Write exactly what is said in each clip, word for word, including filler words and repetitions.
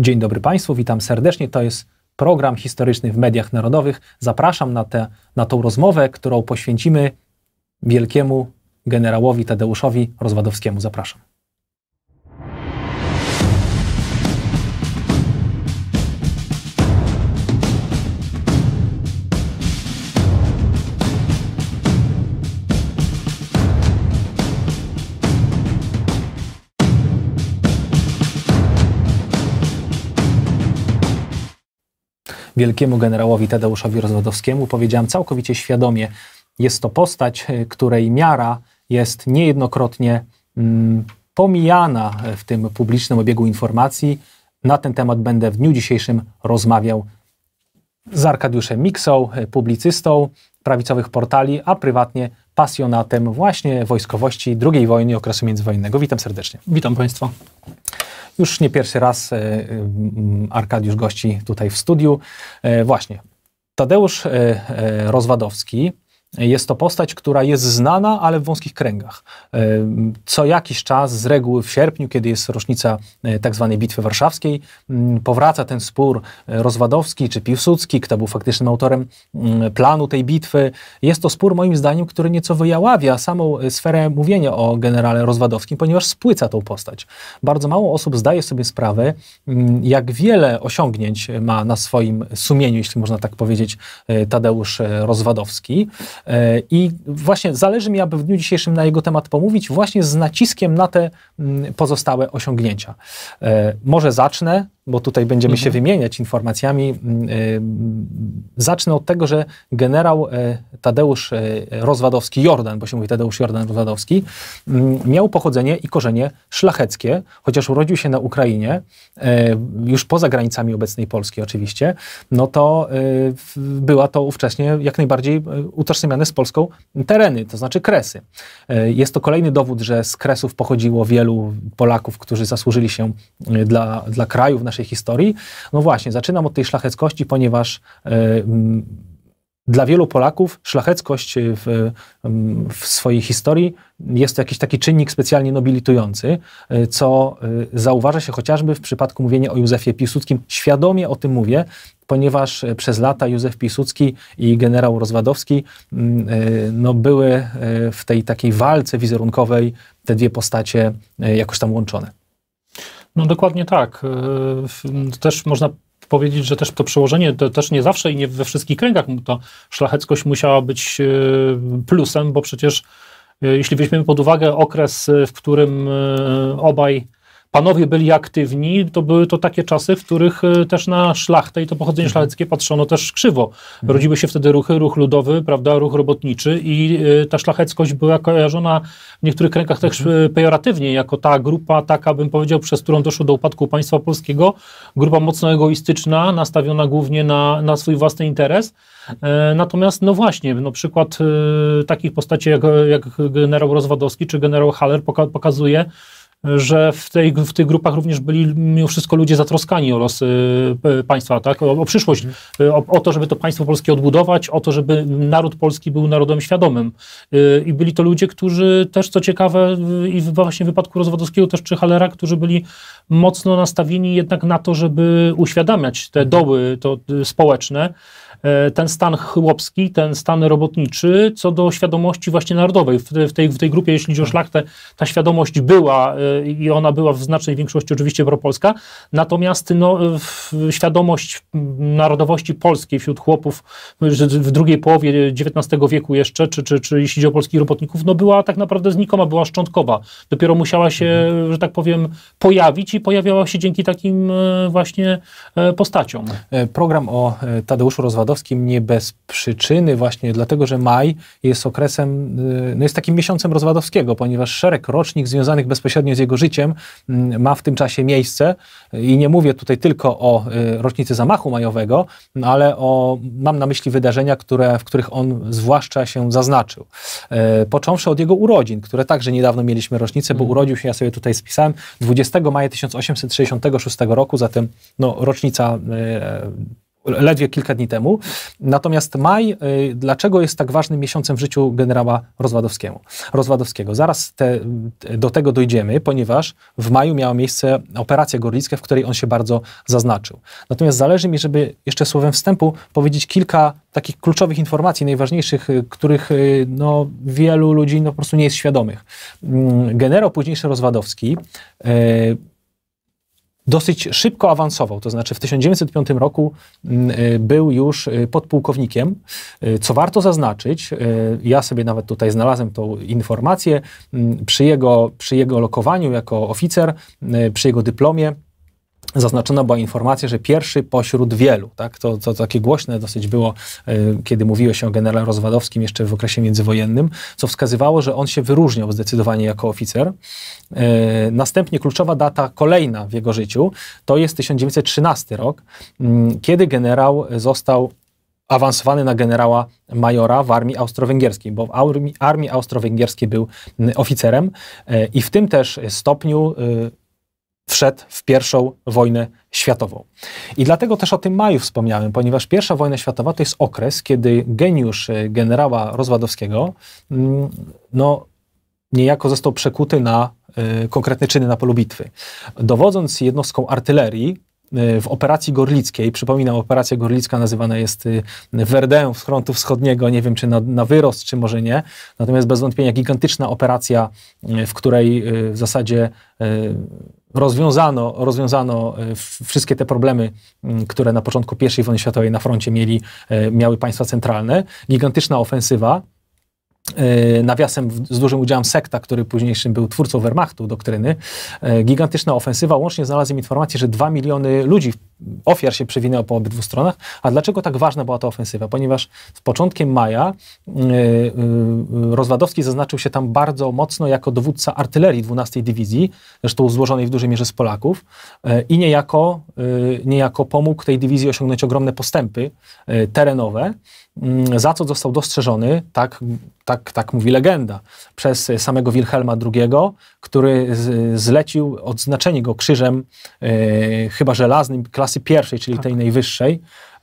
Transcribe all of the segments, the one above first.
Dzień dobry Państwu, witam serdecznie. To jest program historyczny w mediach narodowych. Zapraszam na, tę na tą rozmowę, którą poświęcimy wielkiemu generałowi Tadeuszowi Rozwadowskiemu. Zapraszam. Wielkiemu generałowi Tadeuszowi Rozwadowskiemu powiedziałem całkowicie świadomie. Jest to postać, której miara jest niejednokrotnie mm, pomijana w tym publicznym obiegu informacji. Na ten temat będę w dniu dzisiejszym rozmawiał z Arkadiuszem Miksą, publicystą prawicowych portali, a prywatnie pasjonatem właśnie wojskowości drugiej wojny i okresu międzywojennego. Witam serdecznie. Witam Państwa. Już nie pierwszy raz Arkadiusz gości tutaj w studiu. Właśnie, Tadeusz Rozwadowski jest to postać, która jest znana, ale w wąskich kręgach. Co jakiś czas, z reguły w sierpniu, kiedy jest rocznica tak zwanej Bitwy Warszawskiej, powraca ten spór Rozwadowski czy Piłsudski, kto był faktycznym autorem planu tej bitwy. Jest to spór, moim zdaniem, który nieco wyjaławia samą sferę mówienia o generale Rozwadowskim, ponieważ spłyca tą postać. Bardzo mało osób zdaje sobie sprawę, jak wiele osiągnięć ma na swoim sumieniu, jeśli można tak powiedzieć, Tadeusz Rozwadowski. I właśnie zależy mi, aby w dniu dzisiejszym na jego temat pomówić, właśnie z naciskiem na te pozostałe osiągnięcia. Może zacznę, bo tutaj będziemy mhm. się wymieniać informacjami. Zacznę od tego, że generał Tadeusz Rozwadowski, Jordan, bo się mówi Tadeusz Jordan Rozwadowski, miał pochodzenie i korzenie szlacheckie, chociaż urodził się na Ukrainie, już poza granicami obecnej Polski oczywiście, no to była to ówcześnie jak najbardziej utożsamiane z Polską tereny, to znaczy Kresy. Jest to kolejny dowód, że z Kresów pochodziło wielu Polaków, którzy zasłużyli się dla, dla kraju w naszej historii. No właśnie, zaczynam od tej szlacheckości, ponieważ y, y, dla wielu Polaków szlacheckość w, w swojej historii jest to jakiś taki czynnik specjalnie nobilitujący, co zauważa się chociażby w przypadku mówienia o Józefie Piłsudskim. Świadomie o tym mówię, ponieważ przez lata Józef Piłsudski i generał Rozwadowski no, były w tej takiej walce wizerunkowej te dwie postacie jakoś tam łączone. No dokładnie tak. Też można powiedzieć, że też to przełożenie, to też nie zawsze i nie we wszystkich kręgach ta szlacheckość musiała być plusem, bo przecież jeśli weźmiemy pod uwagę okres, w którym obaj panowie byli aktywni, to były to takie czasy, w których też na szlachtę i to pochodzenie mhm. szlacheckie patrzono też krzywo. Mhm. Rodziły się wtedy ruchy, ruch ludowy, prawda, ruch robotniczy i ta szlacheckość była kojarzona w niektórych kręgach też mhm. pejoratywnie, jako ta grupa, taka bym powiedział, przez którą doszło do upadku państwa polskiego, grupa mocno egoistyczna, nastawiona głównie na, na swój własny interes. E, natomiast, no właśnie, no przykład e, takich postaci jak, jak generał Rozwadowski czy generał Haller poka pokazuje, że w, tej, w tych grupach również byli mimo wszystko ludzie zatroskani o losy państwa, tak? o, o przyszłość, o, o to, żeby to państwo polskie odbudować, o to, żeby naród polski był narodem świadomym. I byli to ludzie, którzy też, co ciekawe, i właśnie w wypadku Rozwadowskiego też czy Hallera, którzy byli mocno nastawieni jednak na to, żeby uświadamiać te doły to, społeczne, ten stan chłopski, ten stan robotniczy, co do świadomości właśnie narodowej. W, w, tej, w tej grupie, jeśli chodzi o szlachtę, ta świadomość była i ona była w znacznej większości oczywiście propolska, natomiast no, świadomość narodowości polskiej wśród chłopów w drugiej połowie dziewiętnastego wieku jeszcze, czy, czy, czy jeśli chodzi o polskich robotników, no była tak naprawdę znikoma, była szczątkowa. Dopiero musiała się, mhm. że tak powiem, pojawić i pojawiała się dzięki takim właśnie postaciom. Program o Tadeuszu Rozwadowskim nie bez przyczyny, właśnie dlatego, że maj jest okresem, no jest takim miesiącem Rozwadowskiego, ponieważ szereg rocznik związanych bezpośrednio z jego życiem ma w tym czasie miejsce i nie mówię tutaj tylko o rocznicy zamachu majowego, no ale o, mam na myśli wydarzenia, które, w których on zwłaszcza się zaznaczył. Począwszy od jego urodzin, które także niedawno mieliśmy rocznicę, bo urodził się, ja sobie tutaj spisałem, dwudziestego maja tysiąc osiemset sześćdziesiątego szóstego roku, zatem no, rocznica ledwie kilka dni temu. Natomiast maj, dlaczego jest tak ważnym miesiącem w życiu generała Rozwadowskiego? Rozwadowskiego. Zaraz te, do tego dojdziemy, ponieważ w maju miała miejsce operacja Gorlicka, w której on się bardzo zaznaczył. Natomiast zależy mi, żeby jeszcze słowem wstępu powiedzieć kilka takich kluczowych informacji, najważniejszych, których no, wielu ludzi no, po prostu nie jest świadomych. Generał późniejszy Rozwadowski yy, dosyć szybko awansował, to znaczy w tysiąc dziewięćset piątym roku był już podpułkownikiem, co warto zaznaczyć, ja sobie nawet tutaj znalazłem tą informację, przy jego, przy jego lokowaniu jako oficer, przy jego dyplomie zaznaczona była informacja, że pierwszy pośród wielu, tak? To, to takie głośne dosyć było, y, kiedy mówiło się o generale Rozwadowskim jeszcze w okresie międzywojennym, co wskazywało, że on się wyróżniał zdecydowanie jako oficer. Y, następnie kluczowa data kolejna w jego życiu to jest tysiąc dziewięćset trzynasty rok, y, kiedy generał został awansowany na generała majora w armii austro-węgierskiej, bo w armii, armii austro-węgierskiej był y, oficerem y, i w tym też stopniu y, wszedł w pierwszą wojnę światową. I dlatego też o tym maju wspomniałem, ponieważ pierwsza wojna światowa to jest okres, kiedy geniusz generała Rozwadowskiego no, niejako został przekuty na y, konkretne czyny na polu bitwy. Dowodząc jednostką artylerii w operacji gorlickiej, przypominam, operacja gorlicka nazywana jest Verdun z frontu wschodniego, nie wiem czy na, na wyrost, czy może nie, natomiast bez wątpienia gigantyczna operacja, w której w zasadzie rozwiązano, rozwiązano wszystkie te problemy, które na początku pierwszej wojny światowej na froncie mieli, miały państwa centralne. Gigantyczna ofensywa, nawiasem z dużym udziałem Sekta, który późniejszym był twórcą Wehrmachtu, doktryny. Gigantyczna ofensywa. Łącznie znalazłem informację, że dwa miliony ludzi, ofiar się przewinęło po obydwu stronach. A dlaczego tak ważna była ta ofensywa? Ponieważ z początkiem maja yy, yy, Rozwadowski zaznaczył się tam bardzo mocno jako dowódca artylerii dwunastej Dywizji, zresztą złożonej w dużej mierze z Polaków, yy, i niejako, yy, niejako pomógł tej dywizji osiągnąć ogromne postępy yy, terenowe, yy, za co został dostrzeżony, tak, tak, tak mówi legenda, przez samego Wilhelma drugiego, który z, zlecił odznaczenie go krzyżem yy, chyba żelaznym klasy pierwszej, czyli tej najwyższej,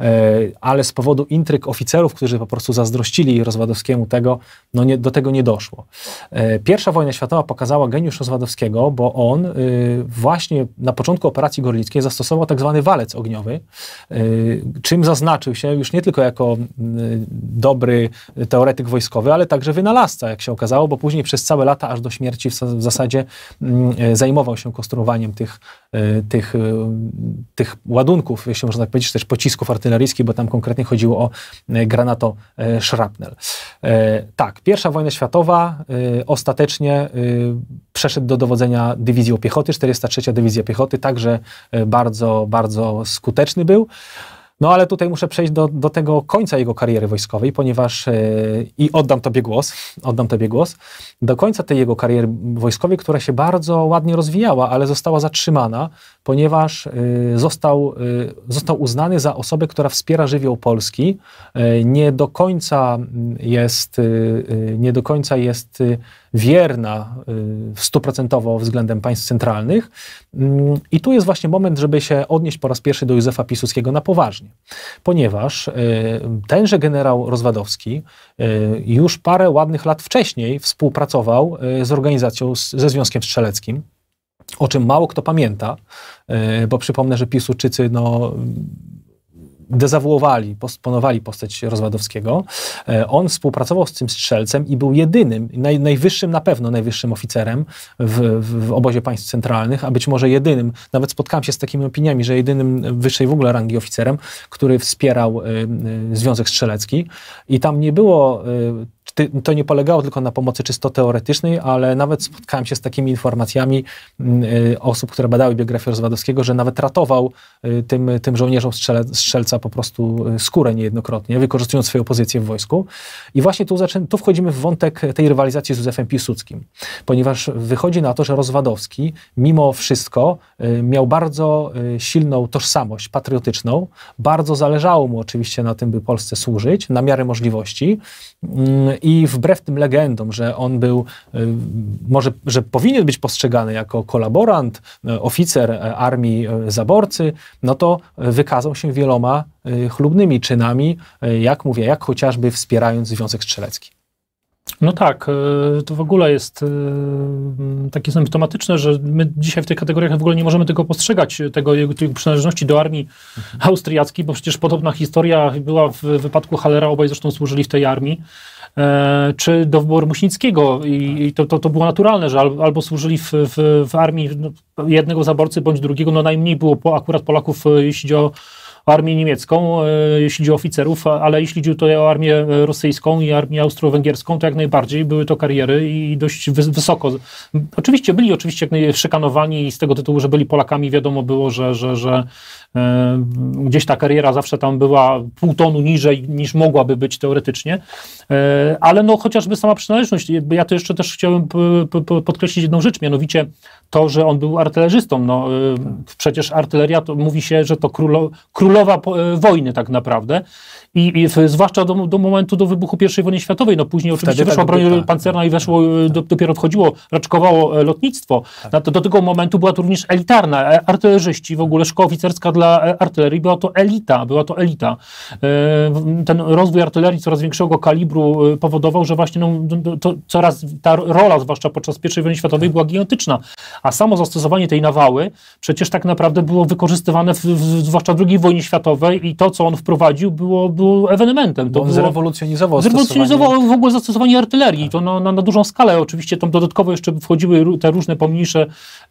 ale z powodu intryg oficerów, którzy po prostu zazdrościli Rozwadowskiemu tego, no nie, do tego nie doszło. Pierwsza wojna światowa pokazała geniusz Rozwadowskiego, bo on właśnie na początku operacji gorlickiej zastosował tak zwany walec ogniowy, czym zaznaczył się już nie tylko jako dobry teoretyk wojskowy, ale także wynalazca, jak się okazało, bo później przez całe lata, aż do śmierci w zasadzie zajmował się konstruowaniem tych, tych, tych ładunków, jeśli można tak powiedzieć, też pocisków artyleryjskich, bo tam konkretnie chodziło o granato-szrapnel. Tak, pierwsza wojna światowa ostatecznie przeszedł do dowodzenia dywizją piechoty, czterdziesta trzecia Dywizja Piechoty, także bardzo, bardzo skuteczny był. No ale tutaj muszę przejść do, do tego końca jego kariery wojskowej, ponieważ yy, i oddam tobie głos, oddam tobie głos, do końca tej jego kariery wojskowej, która się bardzo ładnie rozwijała, ale została zatrzymana, ponieważ yy, został, yy, został uznany za osobę, która wspiera żywioł Polski, yy, nie do końca jest, yy, nie do końca jest yy, wierna stuprocentowo względem państw centralnych. I tu jest właśnie moment, żeby się odnieść po raz pierwszy do Józefa Piłsudskiego na poważnie. Ponieważ tenże generał Rozwadowski już parę ładnych lat wcześniej współpracował z organizacją, ze Związkiem Strzeleckim, o czym mało kto pamięta, bo przypomnę, że Piłsudczycy no, dezawuowali, postponowali postać Rozwadowskiego. On współpracował z tym strzelcem i był jedynym, naj, najwyższym, na pewno najwyższym oficerem w, w, w obozie państw centralnych, a być może jedynym, nawet spotkałem się z takimi opiniami, że jedynym wyższej w ogóle rangi oficerem, który wspierał y, y, Związek Strzelecki. I tam nie było y, to nie polegało tylko na pomocy czysto teoretycznej, ale nawet spotkałem się z takimi informacjami y, osób, które badały biografię Rozwadowskiego, że nawet ratował y, tym, tym żołnierzom strzele, strzelca po prostu skórę niejednokrotnie, wykorzystując swoją pozycję w wojsku. I właśnie tu, zaczę, tu wchodzimy w wątek tej rywalizacji z Józefem Piłsudskim, ponieważ wychodzi na to, że Rozwadowski mimo wszystko y, miał bardzo y, silną tożsamość patriotyczną, bardzo zależało mu oczywiście na tym, by Polsce służyć, na miarę możliwości. Y, i wbrew tym legendom, że on był, może, że powinien być postrzegany jako kolaborant, oficer armii zaborcy, no to wykazał się wieloma chlubnymi czynami, jak mówię, jak chociażby wspierając Związek Strzelecki. No tak, to w ogóle jest takie symptomatyczne, że my dzisiaj w tych kategoriach w ogóle nie możemy tego postrzegać, tego jego przynależności do armii mhm. austriackiej, bo przecież podobna historia była w wypadku Hallera, obaj zresztą służyli w tej armii, czy do wyboru Muśnickiego i, i to, to, to było naturalne, że albo, albo służyli w, w, w armii jednego zaborcy, bądź drugiego, no najmniej było po, akurat Polaków, jeśli chodzi o armię niemiecką, jeśli chodzi o oficerów, ale jeśli chodzi tutaj o armię rosyjską i armię austro-węgierską, to jak najbardziej były to kariery i dość wysoko. Oczywiście byli oczywiście szykanowani i z tego tytułu, że byli Polakami, wiadomo było, że, że, że e, gdzieś ta kariera zawsze tam była pół tonu niżej niż mogłaby być teoretycznie, e, ale no chociażby sama przynależność. Ja to jeszcze też chciałem p, p, podkreślić jedną rzecz, mianowicie to, że on był artylerzystą. No, e, przecież artyleria, to mówi się, że to królo, królowa po, e, wojny tak naprawdę. I, i w, zwłaszcza do, do momentu do wybuchu pierwszej wojny światowej. No później oczywiście Wtedy weszła broń tak, pancerna i weszło, tak. do, dopiero wchodziło, raczkowało lotnictwo. Tak. No, to, do tego momentu była to również elitarna. Artylerzyści, w ogóle szkoła oficerska dla artylerii, była to elita, była to elita. Ten rozwój artylerii coraz większego kalibru powodował, że właśnie no, to coraz ta rola, zwłaszcza podczas pierwszej wojny światowej, tak. była gigantyczna. A samo zastosowanie tej nawały przecież tak naprawdę było wykorzystywane w, w, zwłaszcza w drugiej wojnie światowej i to, co on wprowadził, było, było ewenementem. To było, zrewolucjonizował zrewolucjonizował w ogóle zastosowanie artylerii. Tak. To na, na, na dużą skalę. Oczywiście tam dodatkowo jeszcze wchodziły te różne pomniejsze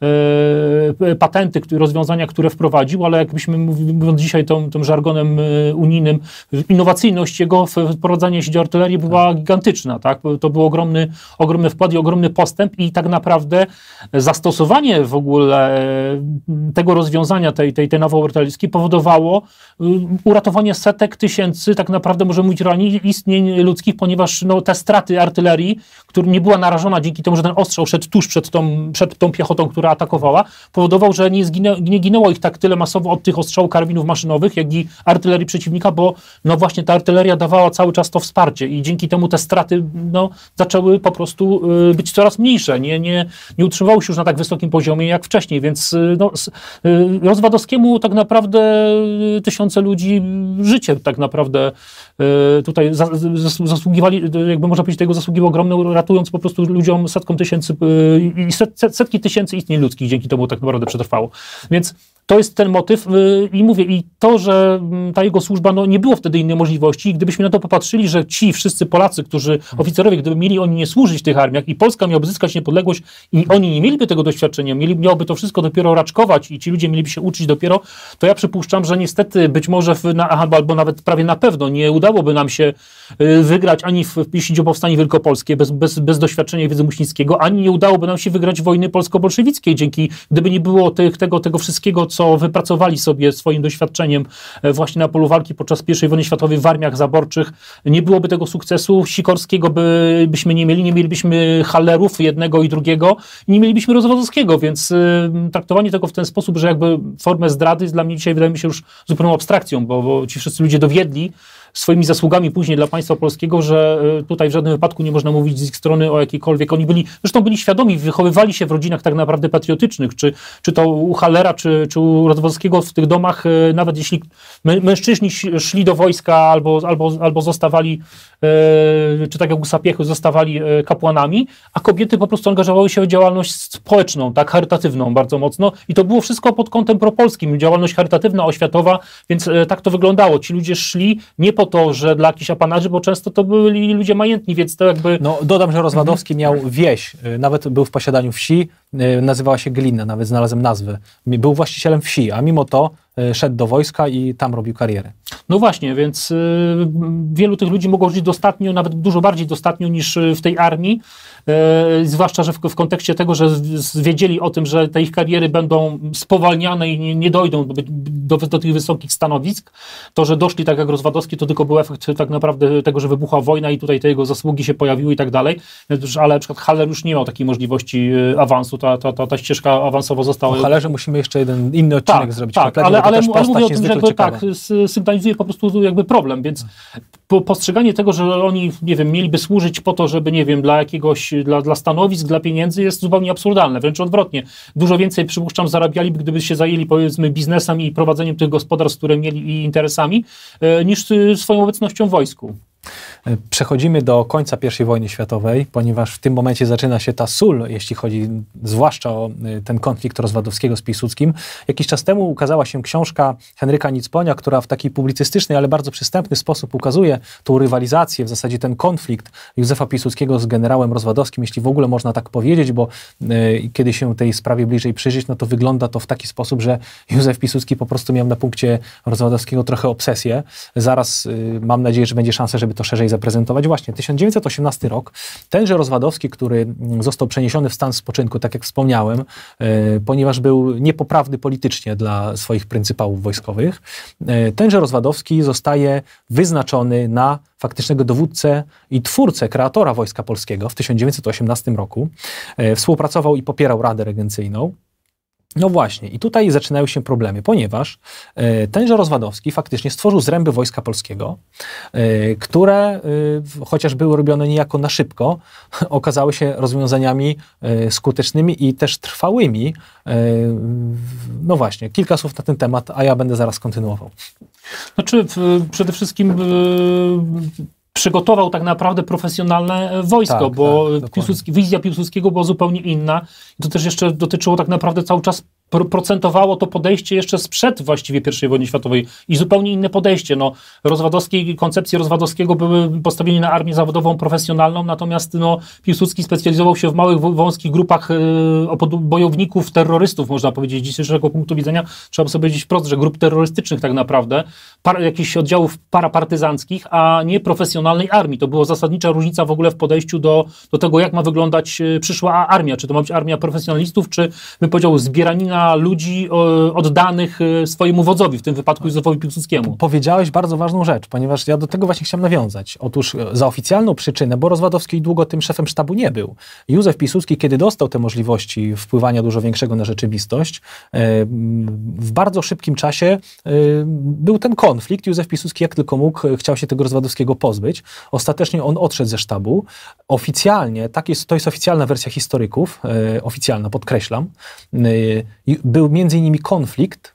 e, patenty, które, rozwiązania, które wprowadził, ale jakbyśmy mówiąc dzisiaj tą, tym żargonem unijnym, innowacyjność jego wprowadzania, jeśli chodzi o artylerię, była tak. gigantyczna. Tak? To był ogromny, ogromny wkład i ogromny postęp i tak naprawdę zastosowanie w ogóle tego rozwiązania, tej, tej, tej nawały artyleryjskiej powodowało uratowanie setek tysięcy, tak naprawdę możemy mówić realnie, istnień ludzkich, ponieważ no, te straty artylerii, która nie była narażona dzięki temu, że ten ostrzał szedł tuż przed tą, przed tą piechotą, która atakowała, powodował, że nie, zginę, nie ginęło ich tak tyle masowo od tych ostrzałów karabinów maszynowych, jak i artylerii przeciwnika, bo no właśnie ta artyleria dawała cały czas to wsparcie i dzięki temu te straty no, zaczęły po prostu y, być coraz mniejsze, nie, nie, nie utrzymywały się już na tak wysokim poziomie jak wcześniej, więc y, no, y, Rozwadowskiemu tak naprawdę y, tysiące ludzi życie tak naprawdę y, tutaj za, zas, zasługiwali, jakby można powiedzieć, tego zasługiwał ogromne, ratując po prostu ludziom setkom tysięcy y, i set, set, setki tysięcy istnień ludzkich dzięki temu tak naprawdę przetrwało. Więc to jest ten motyw yy, i mówię, i to, że yy, ta jego służba, no nie było wtedy innej możliwości. Gdybyśmy na to popatrzyli, że ci wszyscy Polacy, którzy, oficerowie, gdyby mieli oni nie służyć w tych armiach i Polska miałaby zyskać niepodległość i oni nie mieliby tego doświadczenia, mieli, miałoby to wszystko dopiero raczkować i ci ludzie mieliby się uczyć dopiero, to ja przypuszczam, że niestety być może, w, na, albo nawet prawie na pewno nie udałoby nam się yy, wygrać ani w, jeśli chodzi o powstanie wielkopolskie bez, bez, bez doświadczenia i wiedzy Muśnickiego, ani nie udałoby nam się wygrać wojny polsko-bolszewickiej dzięki, gdyby nie było tych, tego, tego wszystkiego, co wypracowali sobie swoim doświadczeniem właśnie na polu walki podczas pierwszej wojny światowej w armiach zaborczych. Nie byłoby tego sukcesu, Sikorskiego by, byśmy nie mieli, nie mielibyśmy Hallerów jednego i drugiego, nie mielibyśmy Rozwadowskiego, więc y, traktowanie tego w ten sposób, że jakby formę zdrady jest dla mnie dzisiaj, wydaje mi się, już zupełną abstrakcją, bo, bo ci wszyscy ludzie dowiedli swoimi zasługami później dla państwa polskiego, że tutaj w żadnym wypadku nie można mówić z ich strony o jakiejkolwiek. Oni byli, zresztą byli świadomi, wychowywali się w rodzinach tak naprawdę patriotycznych, czy, czy to u Hallera, czy, czy u Rozwadowskiego w tych domach, nawet jeśli mężczyźni szli do wojska albo, albo, albo zostawali, czy tak jak u Sapiechy, zostawali kapłanami, a kobiety po prostu angażowały się w działalność społeczną, tak, charytatywną bardzo mocno i to było wszystko pod kątem propolskim, działalność charytatywna, oświatowa, więc tak to wyglądało. Ci ludzie szli nie po to, że dla jakichś apanarzy, bo często to byli ludzie majętni, więc to jakby... No dodam, że Rozwadowski miał wieś, nawet był w posiadaniu wsi, nazywała się Glina, nawet znalazłem nazwę. Był właścicielem wsi, a mimo to szedł do wojska i tam robił karierę. No właśnie, więc y, wielu tych ludzi mogło żyć dostatnio, nawet dużo bardziej dostatnio niż w tej armii, y, zwłaszcza, że w, w kontekście tego, że wiedzieli o tym, że te ich kariery będą spowalniane i nie, nie dojdą do, do, do tych wysokich stanowisk, to, że doszli tak jak Rozwadowski, to tylko był efekt tak naprawdę tego, że wybuchła wojna i tutaj te jego zasługi się pojawiły i tak dalej, ale na przykład Haller już nie miał takiej możliwości awansu, ta, ta, ta, ta ścieżka awansowo została... O halerze musimy jeszcze jeden inny odcinek tak, zrobić. Tak, ale, ale, ale mówię o tym, że jakby, tak, sygnalizuje po prostu jakby problem, więc po, postrzeganie tego, że oni, nie wiem, mieliby służyć po to, żeby, nie wiem, dla jakiegoś, dla, dla stanowisk, dla pieniędzy jest zupełnie absurdalne, wręcz odwrotnie. Dużo więcej, przypuszczam, zarabialiby, gdyby się zajęli, powiedzmy, biznesem i prowadzeniem tych gospodarstw, które mieli i interesami, niż swoją obecnością w wojsku. Przechodzimy do końca pierwszej wojny światowej, ponieważ w tym momencie zaczyna się ta sól, jeśli chodzi zwłaszcza o ten konflikt Rozwadowskiego z Piłsudskim. Jakiś czas temu ukazała się książka Henryka Nicponia, która w taki publicystyczny, ale bardzo przystępny sposób ukazuje tą rywalizację, w zasadzie ten konflikt Józefa Piłsudskiego z generałem Rozwadowskim, jeśli w ogóle można tak powiedzieć, bo y, kiedy się tej sprawie bliżej przyjrzeć, no to wygląda to w taki sposób, że Józef Piłsudski po prostu miał na punkcie Rozwadowskiego trochę obsesję. Zaraz y, mam nadzieję, że będzie szansa, żeby to szerzej zaprezentować. Właśnie, tysiąc dziewięćset osiemnasty rok, tenże Rozwadowski, który został przeniesiony w stan spoczynku, tak jak wspomniałem, e, ponieważ był niepoprawny politycznie dla swoich pryncypałów wojskowych, e, tenże Rozwadowski zostaje wyznaczony na faktycznego dowódcę i twórcę, kreatora Wojska Polskiego w tysiąc dziewięćset osiemnastym roku. E, współpracował i popierał Radę Regencyjną. No właśnie, i tutaj zaczynają się problemy, ponieważ e, tenże Rozwadowski faktycznie stworzył zręby Wojska Polskiego, e, które, e, chociaż były robione niejako na szybko, okazały się rozwiązaniami e, skutecznymi i też trwałymi. E, no właśnie, kilka słów na ten temat, a ja będę zaraz kontynuował. Znaczy, w, przede wszystkim... Y przygotował tak naprawdę profesjonalne wojsko, tak, bo tak, Piłsudski, wizja Piłsudskiego była zupełnie inna. I to też jeszcze dotyczyło tak naprawdę cały czas, procentowało to podejście jeszcze sprzed właściwie pierwszej wojny światowej i zupełnie inne podejście. No, rozwadowskie, koncepcje Rozwadowskiego były postawione na armię zawodową, profesjonalną, natomiast no, Piłsudski specjalizował się w małych, wąskich grupach y, bojowników, terrorystów, można powiedzieć. Z dzisiejszego punktu widzenia trzeba by sobie powiedzieć wprost, że grup terrorystycznych tak naprawdę, par, jakichś oddziałów parapartyzanckich, a nie profesjonalnej armii. To była zasadnicza różnica w ogóle w podejściu do, do tego, jak ma wyglądać przyszła armia. Czy to ma być armia profesjonalistów, czy bym powiedział zbieranina ludzi o, oddanych swojemu wodzowi, w tym wypadku Józefowi Piłsudskiemu. Powiedziałeś bardzo ważną rzecz, ponieważ ja do tego właśnie chciałem nawiązać. Otóż za oficjalną przyczynę, bo Rozwadowski długo tym szefem sztabu nie był. Józef Piłsudski, kiedy dostał te możliwości wpływania dużo większego na rzeczywistość, w bardzo szybkim czasie był ten konflikt. Józef Piłsudski jak tylko mógł, chciał się tego Rozwadowskiego pozbyć. Ostatecznie on odszedł ze sztabu. Oficjalnie, tak jest, to jest oficjalna wersja historyków, oficjalna, podkreślam, był między innymi konflikt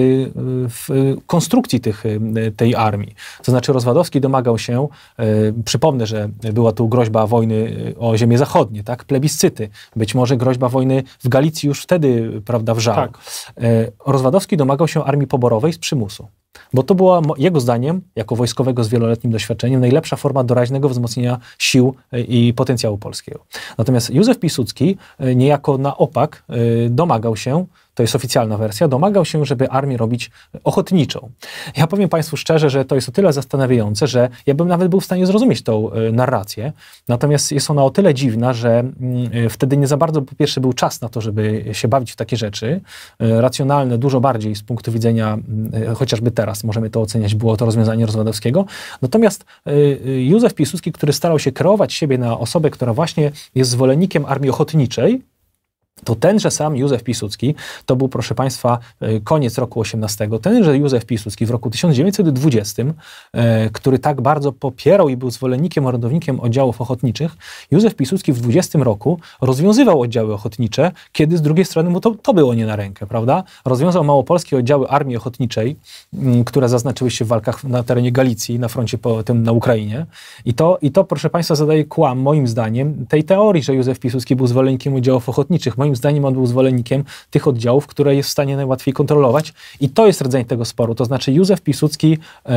w konstrukcji tych, tej armii. To znaczy Rozwadowski domagał się, przypomnę, że była tu groźba wojny o ziemię zachodnie, tak? Plebiscyty. Być może groźba wojny w Galicji już wtedy, prawda, wrzała. Tak. Rozwadowski domagał się armii poborowej z przymusu. Bo to była, jego zdaniem, jako wojskowego z wieloletnim doświadczeniem, najlepsza forma doraźnego wzmocnienia sił i potencjału polskiego. Natomiast Józef Piłsudski niejako na opak domagał się, to jest oficjalna wersja, domagał się, żeby armię robić ochotniczą. Ja powiem Państwu szczerze, że to jest o tyle zastanawiające, że ja bym nawet był w stanie zrozumieć tą narrację, natomiast jest ona o tyle dziwna, że wtedy nie za bardzo, po pierwsze, był czas na to, żeby się bawić w takie rzeczy. Racjonalne dużo bardziej z punktu widzenia, chociażby teraz możemy to oceniać, było to rozwiązanie Rozwadowskiego. Natomiast Józef Piłsudski, który starał się kreować siebie na osobę, która właśnie jest zwolennikiem armii ochotniczej, to tenże sam Józef Piłsudski, to był, proszę Państwa, koniec roku osiemnastego, tenże Józef Piłsudski w roku tysiąc dziewięćset dwudziestym, który tak bardzo popierał i był zwolennikiem, orędownikiem oddziałów ochotniczych, Józef Piłsudski w dwudziestym roku rozwiązywał oddziały ochotnicze, kiedy z drugiej strony mu to, to było nie na rękę, prawda? Rozwiązał małopolskie oddziały armii ochotniczej, które zaznaczyły się w walkach na terenie Galicji, na froncie po tym na Ukrainie. I to, i to, proszę Państwa, zadaje kłam, moim zdaniem, tej teorii, że Józef Piłsudski był zwolennikiem oddziałów ochotniczych. Moim zdaniem on był zwolennikiem tych oddziałów, które jest w stanie najłatwiej kontrolować. I to jest rdzeń tego sporu. To znaczy Józef Piłsudski e,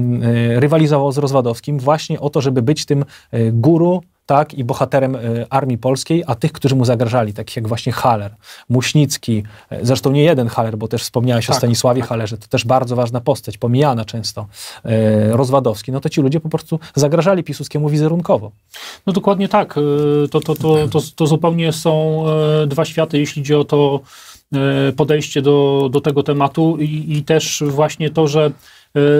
e, rywalizował z Rozwadowskim właśnie o to, żeby być tym e, guru, tak, i bohaterem e, Armii Polskiej, a tych, którzy mu zagrażali, takich jak właśnie Haller, Muśnicki, e, zresztą nie jeden Haller, bo też wspomniałeś tak, o Stanisławie tak. Hallerze, to też bardzo ważna postać, pomijana często, e, Rozwadowski, no to ci ludzie po prostu zagrażali Piłsudskiemu wizerunkowo. No dokładnie tak, to, to, to, to, to zupełnie są e, dwa światy, jeśli chodzi o to e, podejście do, do tego tematu i, i też właśnie to, że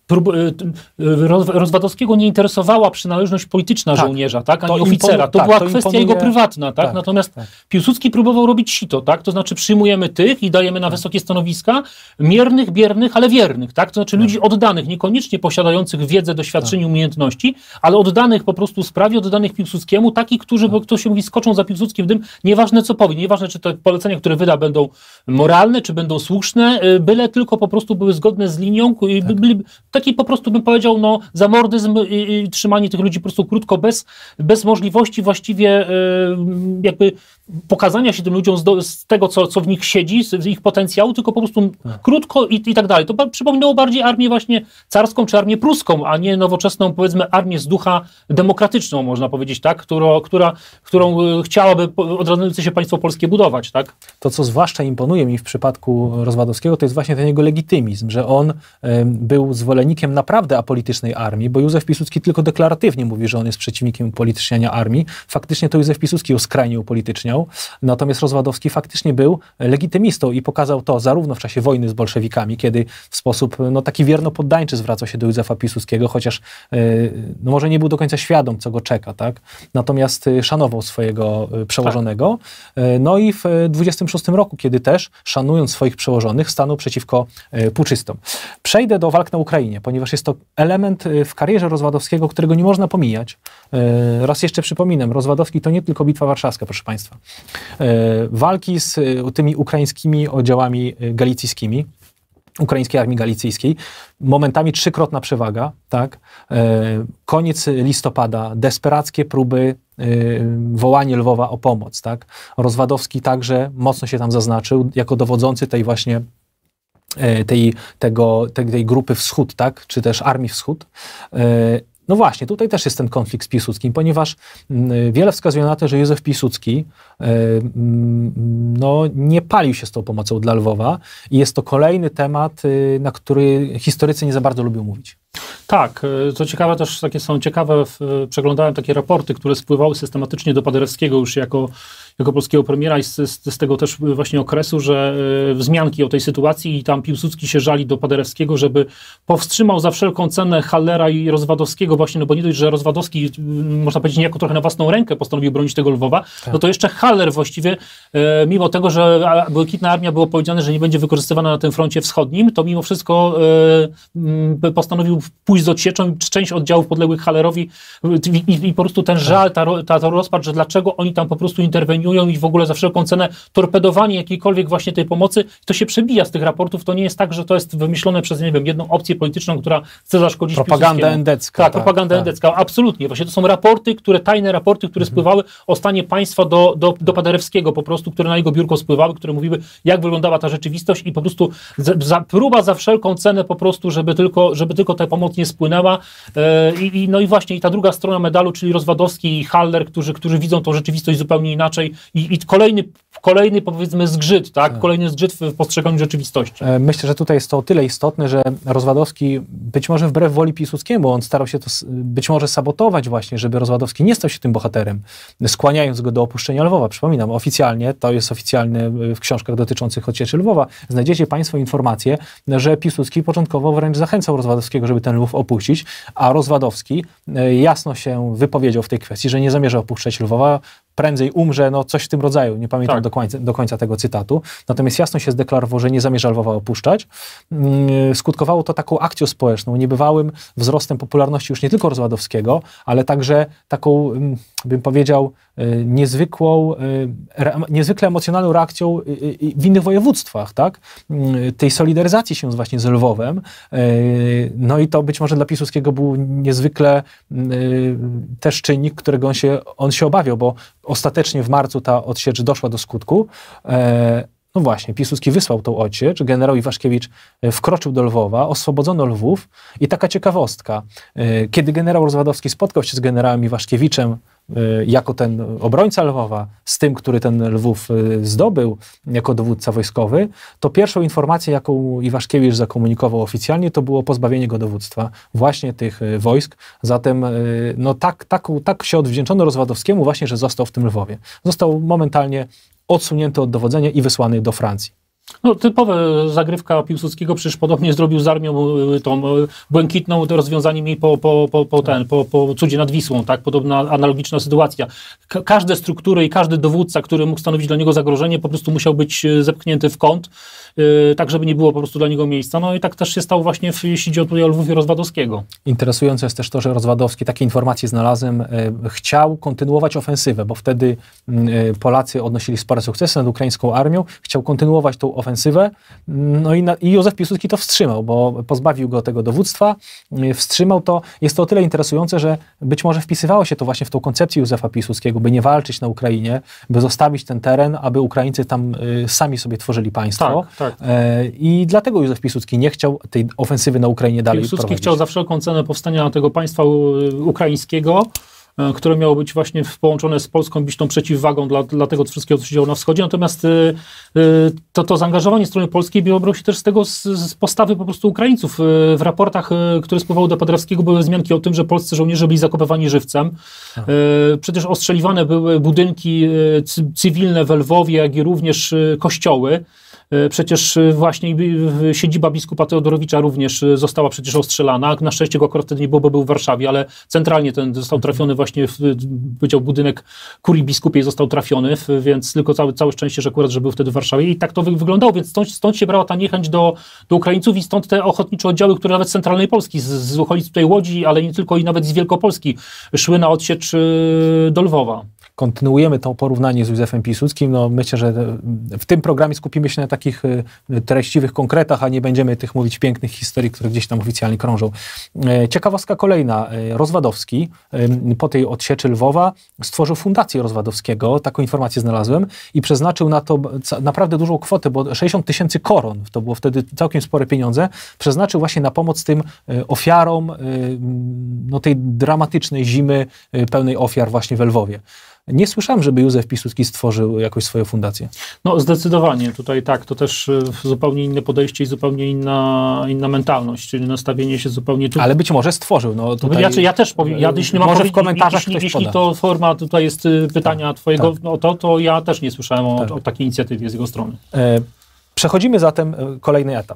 Rozwadowskiego nie interesowała przynależność polityczna tak. żołnierza, tak, a nie oficera. To tak, była to kwestia imponuje... jego prywatna, tak? tak Natomiast tak. Piłsudski próbował robić sito, tak? To znaczy przyjmujemy tych i dajemy na tak. wysokie stanowiska, miernych, biernych, ale wiernych, tak? To znaczy tak. ludzi oddanych, niekoniecznie posiadających wiedzę, doświadczenie, tak. umiejętności, ale oddanych po prostu sprawie, oddanych Piłsudskiemu, takich, którzy, tak. bo kto się mówi, skoczą za Piłsudskim w dym, nieważne co powie, nieważne czy te polecenia, które wyda, będą moralne, czy będą słuszne, byle tylko po prostu były zgodne z linią, tak. byli, taki po prostu bym powiedział, no, zamordyzm i, i trzymanie tych ludzi po prostu krótko, bez, bez możliwości właściwie y, jakby pokazania się tym ludziom z, do, z tego, co, co w nich siedzi, z, z ich potencjału, tylko po prostu tak. krótko i, i tak dalej. To przypominało bardziej armię właśnie carską czy armię pruską, a nie nowoczesną, powiedzmy, armię z ducha demokratyczną, można powiedzieć, tak, którą, która, którą chciałaby odradzające się państwo polskie budować, tak? To, co zwłaszcza imponuje mi w przypadku Rozwadowskiego, to jest właśnie ten jego legitymizm, że on y, był zwolennikiem naprawdę apolitycznej armii, bo Józef Piłsudski tylko deklaratywnie mówi, że on jest przeciwnikiem upolityczniania armii. Faktycznie to Józef Piłsudski ją skrajnie upolityczniał. Natomiast Rozwadowski faktycznie był legitymistą i pokazał to zarówno w czasie wojny z bolszewikami, kiedy w sposób no, taki wiernopoddańczy zwracał się do Józefa Piłsudskiego, chociaż y, no, może nie był do końca świadom, co go czeka, tak? Natomiast y, szanował swojego y, przełożonego. Tak. Y, no i w dwudziestym szóstym roku, kiedy też, szanując swoich przełożonych, stanął przeciwko y, puczystom. Przejdę do walk na Ukrainie, ponieważ jest to element y, w karierze Rozwadowskiego, którego nie można pomijać. Y, raz jeszcze przypominam, Rozwadowski to nie tylko Bitwa Warszawska, proszę Państwa. Walki z tymi ukraińskimi oddziałami galicyjskimi, ukraińskiej armii galicyjskiej, momentami trzykrotna przewaga, tak? Koniec listopada, desperackie próby wołanie Lwowa o pomoc, tak? Rozwadowski także mocno się tam zaznaczył jako dowodzący tej właśnie tej, tego, tej, tej grupy Wschód, tak? Czy też Armii Wschód. No właśnie, tutaj też jest ten konflikt z Piłsudskim, ponieważ wiele wskazuje na to, że Józef Piłsudski no, nie palił się z tą pomocą dla Lwowa i jest to kolejny temat, na który historycy nie za bardzo lubią mówić. Tak, co ciekawe też takie są ciekawe, przeglądałem takie raporty, które spływały systematycznie do Paderewskiego już jako, jako polskiego premiera i z, z, z tego też właśnie okresu, że wzmianki o tej sytuacji i tam Piłsudski się żali do Paderewskiego, żeby powstrzymał za wszelką cenę Hallera i Rozwadowskiego właśnie, no bo nie dość, że Rozwadowski, można powiedzieć, niejako trochę na własną rękę postanowił bronić tego Lwowa, tak. no to jeszcze Haller właściwie, mimo tego, że Błękitna Armia było powiedziane, że nie będzie wykorzystywana na tym froncie wschodnim, to mimo wszystko postanowił pójść z odsieczą, część oddziałów podległych Hallerowi i, i, i po prostu ten żal, ta, ta, ta rozpacz, że dlaczego oni tam po prostu interweniują i w ogóle za wszelką cenę torpedowanie jakiejkolwiek właśnie tej pomocy, to się przebija z tych raportów, to nie jest tak, że to jest wymyślone przez, nie wiem, jedną opcję polityczną, która chce zaszkodzić propaganda endecka. Tak, tak, propaganda tak. endecka, absolutnie. Właśnie to są raporty, które, tajne raporty, które mhm. spływały o stanie państwa do, do, do Paderewskiego po prostu, które na jego biurko spływały, które mówiły, jak wyglądała ta rzeczywistość i po prostu za, za, próba za wszelką cenę po prostu, żeby tylko, żeby tylko ta pomoc nie spłynęła. I, i, no i właśnie i ta druga strona medalu, czyli Rozwadowski i Haller, którzy, którzy widzą tą rzeczywistość zupełnie inaczej i, i kolejny, kolejny powiedzmy zgrzyt, tak? tak? Kolejny zgrzyt w postrzeganiu rzeczywistości. Myślę, że tutaj jest to o tyle istotne, że Rozwadowski być może wbrew woli Piłsudskiemu, on starał się to być może sabotować właśnie, żeby Rozwadowski nie stał się tym bohaterem, skłaniając go do opuszczenia Lwowa. Przypominam, oficjalnie, to jest oficjalne w książkach dotyczących odsieczy Lwowa, znajdziecie Państwo informację, że Piłsudski początkowo wręcz zachęcał Rozwadowskiego, żeby ten Lwów opuścić, a Rozwadowski jasno się wypowiedział w tej kwestii, że nie zamierza opuszczać Lwowa, prędzej umrze, no coś w tym rodzaju, nie pamiętam tak. do, końca, do końca tego cytatu, natomiast jasno się zdeklarował, że nie zamierza Lwowa opuszczać. Skutkowało to taką akcją społeczną, niebywałym wzrostem popularności już nie tylko Rozwadowskiego, ale także taką, bym powiedział, niezwykłą, niezwykle emocjonalną reakcją w innych województwach, tak? Tej solidaryzacji się właśnie z Lwowem. No i to być może dla Piłsudskiego był niezwykle też czynnik, którego on się, on się obawiał, bo ostatecznie w marcu ta odsiecz doszła do skutku. No właśnie, Piłsudski wysłał tą odsiecz, generał Iwaszkiewicz wkroczył do Lwowa, oswobodzono Lwów i taka ciekawostka, kiedy generał Rozwadowski spotkał się z generałem Iwaszkiewiczem jako ten obrońca Lwowa, z tym, który ten Lwów zdobył jako dowódca wojskowy, to pierwszą informację, jaką Iwaszkiewicz zakomunikował oficjalnie, to było pozbawienie go dowództwa właśnie tych wojsk. Zatem no tak, tak, tak się odwdzięczono Rozwadowskiemu właśnie, że został w tym Lwowie. Został momentalnie odsunięty od dowodzenia i wysłany do Francji. No, typowa zagrywka Piłsudskiego, przecież podobnie zrobił z armią tą błękitną, to rozwiązaniem jej po, po, po, po, ten, po, po cudzie nad Wisłą, tak? Podobna, analogiczna sytuacja. Ka każde struktury i każdy dowódca, który mógł stanowić dla niego zagrożenie, po prostu musiał być zepchnięty w kąt, yy, tak żeby nie było po prostu dla niego miejsca. No i tak też się stało właśnie, w, jeśli chodzi o tutaj o Lwów i Rozwadowskiego. Interesujące jest też to, że Rozwadowski, takie informacje znalazłem, yy, chciał kontynuować ofensywę, bo wtedy yy, Polacy odnosili spore sukcesy nad ukraińską armią, chciał kontynuować tą ofensywę, no i, na, i Józef Piłsudski to wstrzymał, bo pozbawił go tego dowództwa, yy, wstrzymał to. Jest to o tyle interesujące, że być może wpisywało się to właśnie w tą koncepcję Józefa Piłsudskiego, by nie walczyć na Ukrainie, by zostawić ten teren, aby Ukraińcy tam y, sami sobie tworzyli państwo. Tak, tak. E, I dlatego Józef Piłsudski nie chciał tej ofensywy na Ukrainie dalej Piłsudski prowadzić. Chciał za wszelką cenę powstania tego państwa ukraińskiego, które miało być właśnie połączone z Polską, być tą przeciwwagą dla, dla tego wszystkiego, co się działo na wschodzie. Natomiast y, y, to, to zaangażowanie strony polskiej biorło się też z tego, z, z postawy po prostu Ukraińców. Y, w raportach, y, które spływały do Paderewskiego, były wzmianki o tym, że polscy żołnierze byli zakopywani żywcem. Y, przecież ostrzeliwane były budynki y, cywilne w Lwowie, jak i również y, kościoły. Przecież właśnie siedziba biskupa Teodorowicza również została przecież ostrzelana. Na szczęście go akurat wtedy nie było, bo był w Warszawie, ale centralnie ten został trafiony właśnie, w, powiedział, budynek kurii biskupiej został trafiony, więc tylko całe, całe szczęście, że akurat, że był wtedy w Warszawie i tak to wyglądało, więc stąd, stąd się brała ta niechęć do, do Ukraińców i stąd te ochotnicze oddziały, które nawet z centralnej Polski, z, z okolic tutaj Łodzi, ale nie tylko, i nawet z Wielkopolski szły na odsiecz do Lwowa. Kontynuujemy to porównanie z Józefem Piłsudskim. No, myślę, że w tym programie skupimy się na takich treściwych konkretach, a nie będziemy tych mówić pięknych historii, które gdzieś tam oficjalnie krążą. Ciekawostka kolejna. Rozwadowski po tej odsieczy Lwowa stworzył Fundację Rozwadowskiego, taką informację znalazłem, i przeznaczył na to naprawdę dużą kwotę, bo sześćdziesiąt tysięcy koron, to było wtedy całkiem spore pieniądze, przeznaczył właśnie na pomoc tym ofiarom no, tej dramatycznej zimy pełnej ofiar właśnie w Lwowie. Nie słyszałem, żeby Józef Piłsudski stworzył jakąś swoją fundację. No zdecydowanie, tutaj tak, to też zupełnie inne podejście i zupełnie inna, inna mentalność, czyli nastawienie się zupełnie... Tu... Ale być może stworzył. No, tutaj... ja, ja też powiem, ja jeśli nie mam może w komentarzach jeśli, jeśli to forma tutaj jest pytania tak, twojego, tak. No, to, to ja też nie słyszałem o, tak. o takiej inicjatywie z jego strony. E Przechodzimy zatem kolejny etap.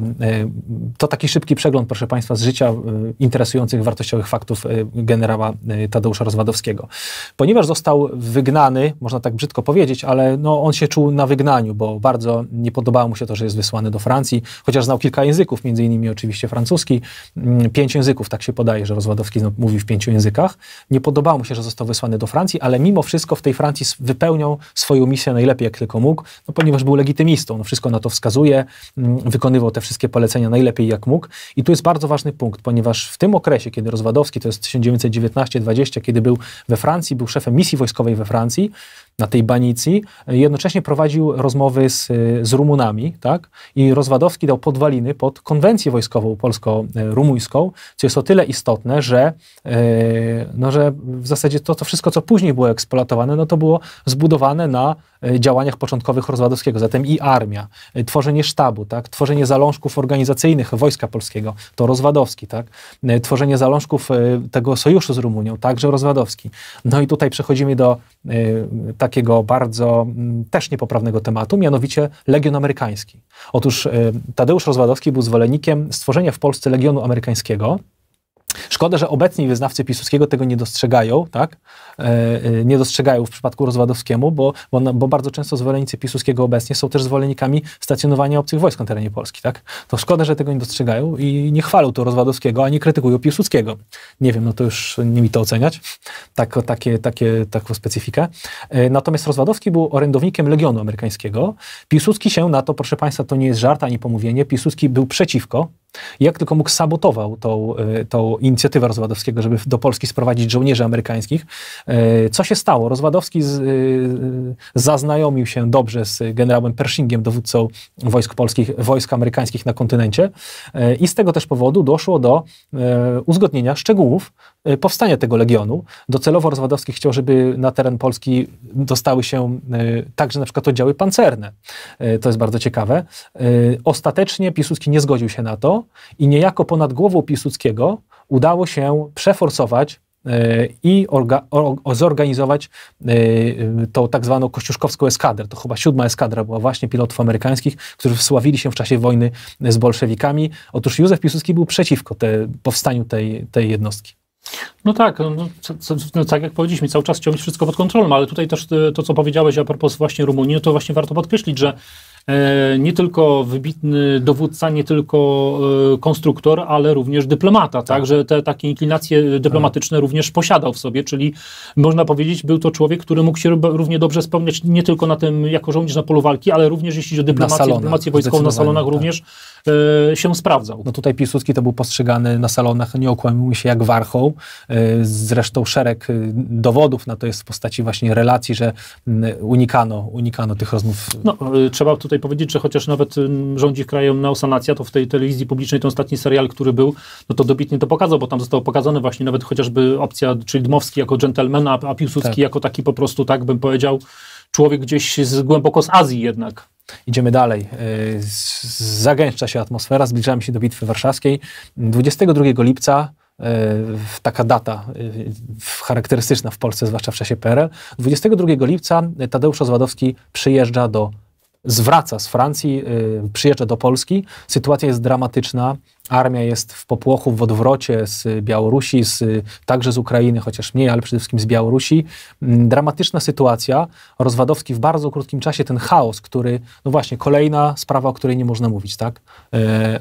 To taki szybki przegląd, proszę Państwa, z życia interesujących, wartościowych faktów generała Tadeusza Rozwadowskiego. Ponieważ został wygnany, można tak brzydko powiedzieć, ale no on się czuł na wygnaniu, bo bardzo nie podobało mu się to, że jest wysłany do Francji, chociaż znał kilka języków, między innymi oczywiście francuski. Pięć języków, tak się podaje, że Rozwadowski mówi w pięciu językach. Nie podobało mu się, że został wysłany do Francji, ale mimo wszystko w tej Francji wypełniał swoją misję najlepiej, jak tylko mógł, no, ponieważ był legitymistą. No, wszystko na to wskazuje, wykonywał te wszystkie polecenia najlepiej jak mógł. I tu jest bardzo ważny punkt, ponieważ w tym okresie, kiedy Rozwadowski, to jest tysiąc dziewięćset dziewiętnasty dwudziesty, kiedy był we Francji, był szefem misji wojskowej we Francji, na tej Banicji, jednocześnie prowadził rozmowy z, z Rumunami, tak? I Rozwadowski dał podwaliny pod konwencję wojskową polsko-rumuńską, co jest o tyle istotne, że, no, że w zasadzie to, to wszystko, co później było eksploatowane, no to było zbudowane na działaniach początkowych Rozwadowskiego. Zatem i armia, tworzenie sztabu, tak? Tworzenie zalążków organizacyjnych Wojska Polskiego, to Rozwadowski, tak? Tworzenie zalążków tego sojuszu z Rumunią, także Rozwadowski. No i tutaj przechodzimy do takiego bardzo też niepoprawnego tematu, mianowicie Legion Amerykański. Otóż Tadeusz Rozwadowski był zwolennikiem stworzenia w Polsce Legionu Amerykańskiego. Szkoda, że obecni wyznawcy Piłsudskiego tego nie dostrzegają, tak? E, nie dostrzegają w przypadku Rozwadowskiemu, bo, bo, bo bardzo często zwolennicy Piłsudskiego obecnie są też zwolennikami stacjonowania obcych wojsk na terenie Polski, tak? To szkoda, że tego nie dostrzegają i nie chwalą to Rozwadowskiego, a nie krytykują Piłsudskiego. Nie wiem, no to już nie mi to oceniać, tak, takie, takie, taką specyfikę. E, natomiast Rozwadowski był orędownikiem Legionu Amerykańskiego. Piłsudski się na to, proszę Państwa, to nie jest żart ani pomówienie, Piłsudski był przeciwko. Jak tylko mógł, sabotował tą, tą inicjatywę Rozwadowskiego, żeby do Polski sprowadzić żołnierzy amerykańskich. Co się stało? Rozwadowski z, zaznajomił się dobrze z generałem Pershingiem, dowódcą wojsk polskich, wojsk amerykańskich na kontynencie i z tego też powodu doszło do uzgodnienia szczegółów powstania tego legionu. Docelowo Rozwadowski chciał, żeby na teren Polski dostały się także na przykład oddziały pancerne. To jest bardzo ciekawe. Ostatecznie Piłsudski nie zgodził się na to i niejako ponad głową Piłsudskiego udało się przeforsować i orga, o, zorganizować tą tak zwaną kościuszkowską eskadrę. To chyba siódma eskadra była właśnie pilotów amerykańskich, którzy wsławili się w czasie wojny z bolszewikami. Otóż Józef Piłsudski był przeciwko te, powstaniu tej, tej jednostki. No tak, no, co, co, no, tak jak powiedzieliśmy, cały czas chciał mieć wszystko pod kontrolą, ale tutaj też to, co powiedziałeś a propos właśnie Rumunii, no to właśnie warto podkreślić, że e, nie tylko wybitny dowódca, nie tylko e, konstruktor, ale również dyplomata, tak, tak że te takie inklinacje dyplomatyczne tak. również posiadał w sobie, czyli można powiedzieć, był to człowiek, który mógł się równie dobrze spełniać nie tylko na tym, jako żołnierz na polu walki, ale również jeśli chodzi o dyplomację, dyplomację wojskową na salonach tak. również e, się sprawdzał. No tutaj Piłsudski to był postrzegany na salonach, nie okłamujmy się, jak warchoł. Zresztą szereg dowodów na to jest w postaci właśnie relacji, że unikano, unikano tych rozmów. No, trzeba tutaj powiedzieć, że chociaż nawet rządzi krajem neosanacja, to w tej telewizji publicznej ten ostatni serial, który był, no to dobitnie to pokazał, bo tam zostało pokazane właśnie nawet chociażby opcja, czyli Dmowski jako dżentelmen, a, a Piłsudski tak. jako taki po prostu, tak bym powiedział, człowiek gdzieś z, głęboko z Azji jednak. Idziemy dalej. Zagęszcza się atmosfera, zbliżamy się do Bitwy Warszawskiej. dwudziestego drugiego lipca taka data charakterystyczna w Polsce, zwłaszcza w czasie P R L. dwudziestego drugiego lipca Tadeusz Rozwadowski przyjeżdża do, zwraca z Francji, przyjeżdża do Polski. Sytuacja jest dramatyczna. Armia jest w popłochu, w odwrocie z Białorusi, z, także z Ukrainy, chociaż mniej, ale przede wszystkim z Białorusi. Dramatyczna sytuacja. Rozwadowski w bardzo krótkim czasie, ten chaos, który, no właśnie, kolejna sprawa, o której nie można mówić, tak? E,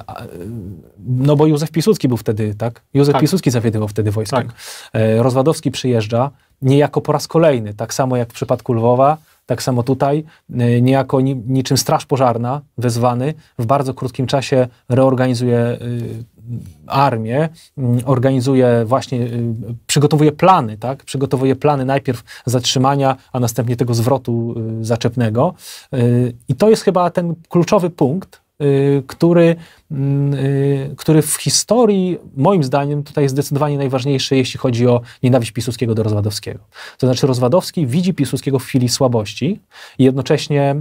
no bo Józef Piłsudski był wtedy, tak? Józef tak. Piłsudski zawiodywał wtedy wojskiem. Tak. E, Rozwadowski przyjeżdża, niejako po raz kolejny, tak samo jak w przypadku Lwowa, tak samo tutaj, niejako niczym straż pożarna wezwany, w bardzo krótkim czasie reorganizuje armię, organizuje właśnie, przygotowuje plany, tak? Przygotowuje plany najpierw zatrzymania, a następnie tego zwrotu zaczepnego. I to jest chyba ten kluczowy punkt, który, który w historii, moim zdaniem, tutaj jest zdecydowanie najważniejszy, jeśli chodzi o nienawiść Piłsudskiego do Rozwadowskiego. To znaczy Rozwadowski widzi Piłsudskiego w chwili słabości i jednocześnie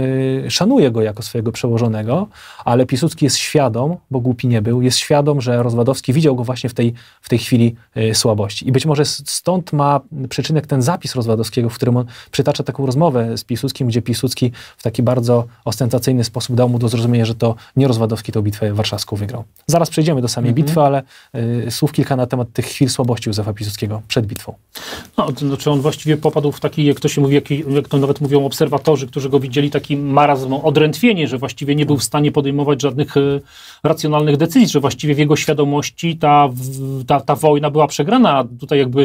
szanuje go jako swojego przełożonego, ale Piłsudski jest świadom, bo głupi nie był, jest świadom, że Rozwadowski widział go właśnie w tej, w tej chwili słabości. I być może stąd ma przyczynek ten zapis Rozwadowskiego, w którym on przytacza taką rozmowę z Piłsudskim, gdzie Piłsudski w taki bardzo ostentacyjny sposób dał mu do zrozumienia, że to nie Rozwadowski tą bitwę warszawską wygrał. Zaraz przejdziemy do samej mm-hmm. bitwy, ale y, słów kilka na temat tych chwil słabości Józefa Piłsudskiego przed bitwą. No, to znaczy on właściwie popadł w taki, jak to się mówi, jak, jak to nawet mówią obserwatorzy, którzy go widzieli, taki marazm, odrętwienie, że właściwie nie był w stanie podejmować żadnych y, racjonalnych decyzji, że właściwie w jego świadomości ta, w, ta, ta wojna była przegrana. Tutaj jakby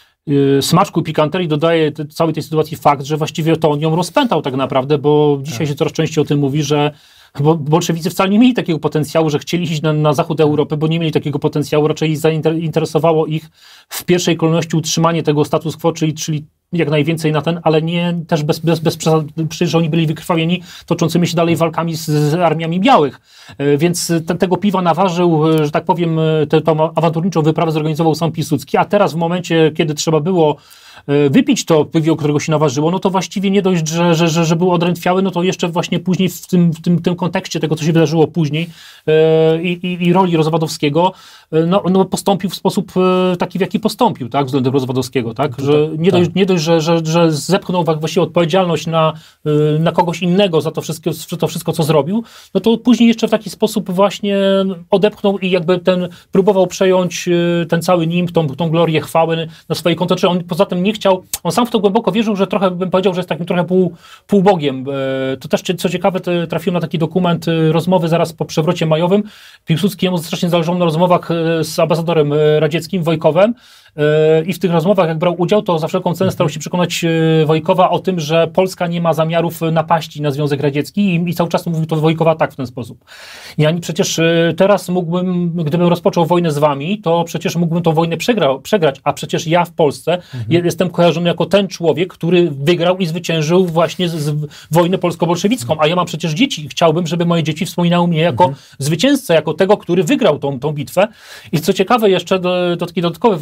y, smaczku i pikanterii dodaje te, całej tej sytuacji fakt, że właściwie to on ją rozpętał tak naprawdę, bo dzisiaj tak. się coraz częściej o tym mówi, że Bo bolszewicy wcale nie mieli takiego potencjału, że chcieli iść na, na zachód Europy, bo nie mieli takiego potencjału. Raczej zainteresowało ich w pierwszej kolejności utrzymanie tego status quo, czyli, czyli jak najwięcej na ten, ale nie też bez, bez, bez przesady, przecież oni byli wykrwawieni toczącymi się dalej walkami z, z armiami białych. Więc te, tego piwa naważył, że tak powiem, tę awanturniczą wyprawę zorganizował sam Piłsudski, a teraz w momencie, kiedy trzeba było wypić to piwo, którego się naważyło, no to właściwie nie dość, że, że, że, że był odrętwiały, no to jeszcze właśnie później w tym, w tym, tym kontekście tego, co się wydarzyło później i, i, i roli Rozwadowskiego, no, no postąpił w sposób taki, w jaki postąpił, tak, względem Rozwadowskiego, tak, że nie dość, nie dość że, że, że zepchnął właściwie odpowiedzialność na, na kogoś innego za to wszystko, za to wszystko, co zrobił, no to później jeszcze w taki sposób właśnie odepchnął i jakby ten, próbował przejąć ten cały nimb, tą, tą glorię chwały na swoje konto, czy on poza tym nie chciał, on sam w to głęboko wierzył, że trochę, bym powiedział, że jest takim trochę pół, półbogiem. To też, co ciekawe, trafiłem na taki dokument rozmowy zaraz po przewrocie majowym. Piłsudskiemu strasznie zależało na rozmowach z ambasadorem radzieckim, Wojkowem, i w tych rozmowach, jak brał udział, to za wszelką cenę starał się przekonać Wojkowa o tym, że Polska nie ma zamiarów napaści na Związek Radziecki i, i cały czas mówił to Wojkowa tak w ten sposób. Ja przecież teraz mógłbym, gdybym rozpoczął wojnę z wami, to przecież mógłbym tą wojnę przegrał, przegrać, a przecież ja w Polsce mhm. jestem kojarzony jako ten człowiek, który wygrał i zwyciężył właśnie z, z wojnę polsko-bolszewicką, mhm. a ja mam przecież dzieci i chciałbym, żeby moje dzieci wspominały mnie jako mhm. zwycięzcę, jako tego, który wygrał tą, tą bitwę. I co ciekawe jeszcze, do, do taki dodatkowy wątek a propos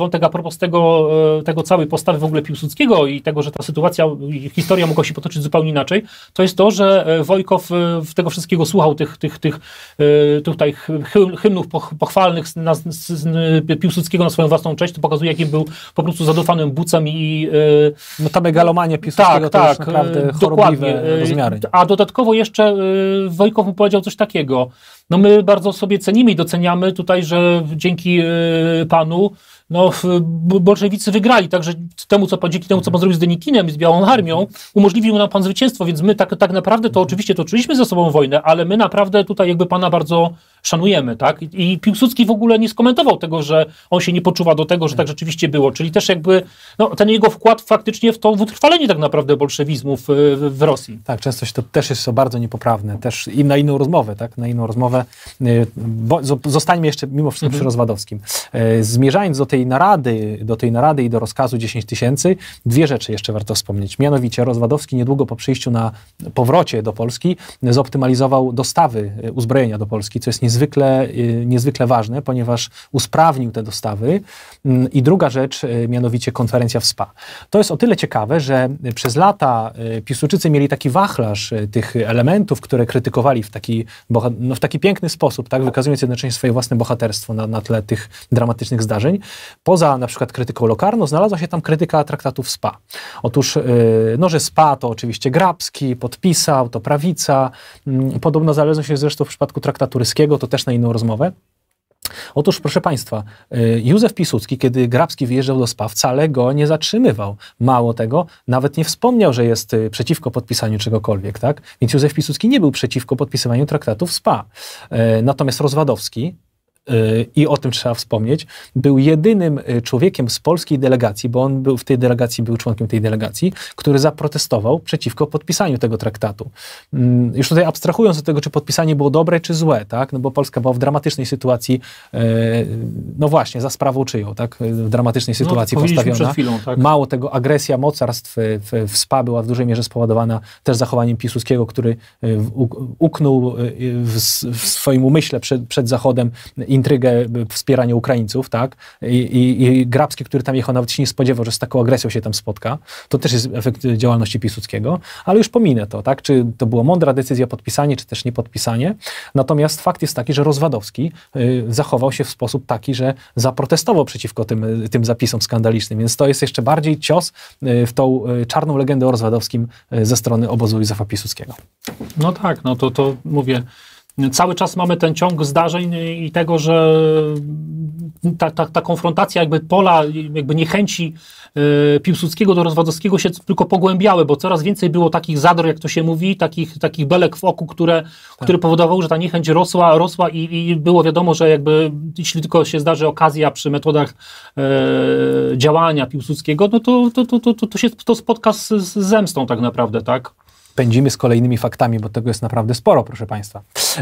propos tego, tego całej postawy w ogóle Piłsudskiego i tego, że ta sytuacja, historia mogła się potoczyć zupełnie inaczej, to jest to, że Wojkow w tego wszystkiego słuchał tych, tych, tych tutaj hymnów pochwalnych na, z Piłsudskiego na swoją własną cześć. To pokazuje, jakim był po prostu zadofanym bucem i... No ta megalomania Piłsudskiego tak, to tak, już naprawdę dokładnie. chorobliwe rozmiary. A dodatkowo jeszcze Wojkow mu powiedział coś takiego. No my bardzo sobie cenimy i doceniamy tutaj, że dzięki panu no, bolszewicy wygrali, także temu, co, dzięki temu, co pan zrobił z Denikinem i z Białą Armią, umożliwił nam pan zwycięstwo, więc my tak, tak naprawdę to oczywiście toczyliśmy ze sobą wojnę, ale my naprawdę tutaj jakby pana bardzo szanujemy, tak? I, i Piłsudski w ogóle nie skomentował tego, że on się nie poczuwa do tego, że tak rzeczywiście było, czyli też jakby no, ten jego wkład faktycznie w to w utrwalenie tak naprawdę bolszewizmu w, w, w Rosji. Tak, często to też jest to bardzo niepoprawne, też i na inną rozmowę, tak? Na inną rozmowę, bo zostańmy jeszcze mimo wszystko mhm. przy Rozwadowskim. Zmierzając do tej narady, do tej narady i do rozkazu dziesięć tysięcy, dwie rzeczy jeszcze warto wspomnieć. Mianowicie Rozwadowski niedługo po przyjściu na powrocie do Polski zoptymalizował dostawy uzbrojenia do Polski, co jest niezwykle, niezwykle ważne, ponieważ usprawnił te dostawy. I druga rzecz, mianowicie konferencja w Spa. To jest o tyle ciekawe, że przez lata Piłsudczycy mieli taki wachlarz tych elementów, które krytykowali w taki, no w taki piękny sposób, tak, wykazując jednocześnie swoje własne bohaterstwo na, na tle tych dramatycznych zdarzeń. Poza na przykład krytyką Locarno znalazła się tam krytyka traktatów Spa. Otóż, no, że Spa to oczywiście Grabski podpisał, to prawica. Podobno znalazło się zresztą w przypadku traktatu ryskiego, to też na inną rozmowę. Otóż, proszę Państwa, Józef Piłsudski, kiedy Grabski wyjeżdżał do Spa, wcale go nie zatrzymywał. Mało tego, nawet nie wspomniał, że jest przeciwko podpisaniu czegokolwiek, tak? Więc Józef Piłsudski nie był przeciwko podpisywaniu traktatów Spa. Natomiast Rozwadowski, i o tym trzeba wspomnieć, był jedynym człowiekiem z polskiej delegacji, bo on był w tej delegacji, był członkiem tej delegacji, który zaprotestował przeciwko podpisaniu tego traktatu. Już tutaj abstrahując od tego, czy podpisanie było dobre, czy złe, tak? No bo Polska była w dramatycznej sytuacji, no właśnie, za sprawą czyją, tak? W dramatycznej sytuacji no, postawiona. Przed chwilą, tak? Mało tego, agresja mocarstw w, w Spa była w dużej mierze spowodowana też zachowaniem Piłsudskiego, który uknął w, w swoim umyśle przed, przed Zachodem intrygę wspierania Ukraińców, tak? I, i, I Grabski, który tam jechał, nawet się nie spodziewał, że z taką agresją się tam spotka. To też jest efekt działalności Piłsudskiego, ale już pominę to, tak? Czy to była mądra decyzja podpisanie, czy też nie podpisanie. Natomiast fakt jest taki, że Rozwadowski y, zachował się w sposób taki, że zaprotestował przeciwko tym, tym zapisom skandalicznym, więc to jest jeszcze bardziej cios y, w tą y, czarną legendę o Rozwadowskim y, ze strony obozu Józefa Piłsudskiego. No tak, no to, to mówię, cały czas mamy ten ciąg zdarzeń i tego, że ta, ta, ta konfrontacja jakby pola, jakby niechęci y, Piłsudskiego do Rozwadowskiego się tylko pogłębiały, bo coraz więcej było takich zadr, jak to się mówi, takich, takich belek w oku, które, tak. które powodowały, że ta niechęć rosła, rosła i, i było wiadomo, że jakby jeśli tylko się zdarzy okazja przy metodach y, działania Piłsudskiego, no to, to, to, to, to, to się to spotka z, z zemstą tak naprawdę, tak? Pędzimy z kolejnymi faktami, bo tego jest naprawdę sporo, proszę Państwa.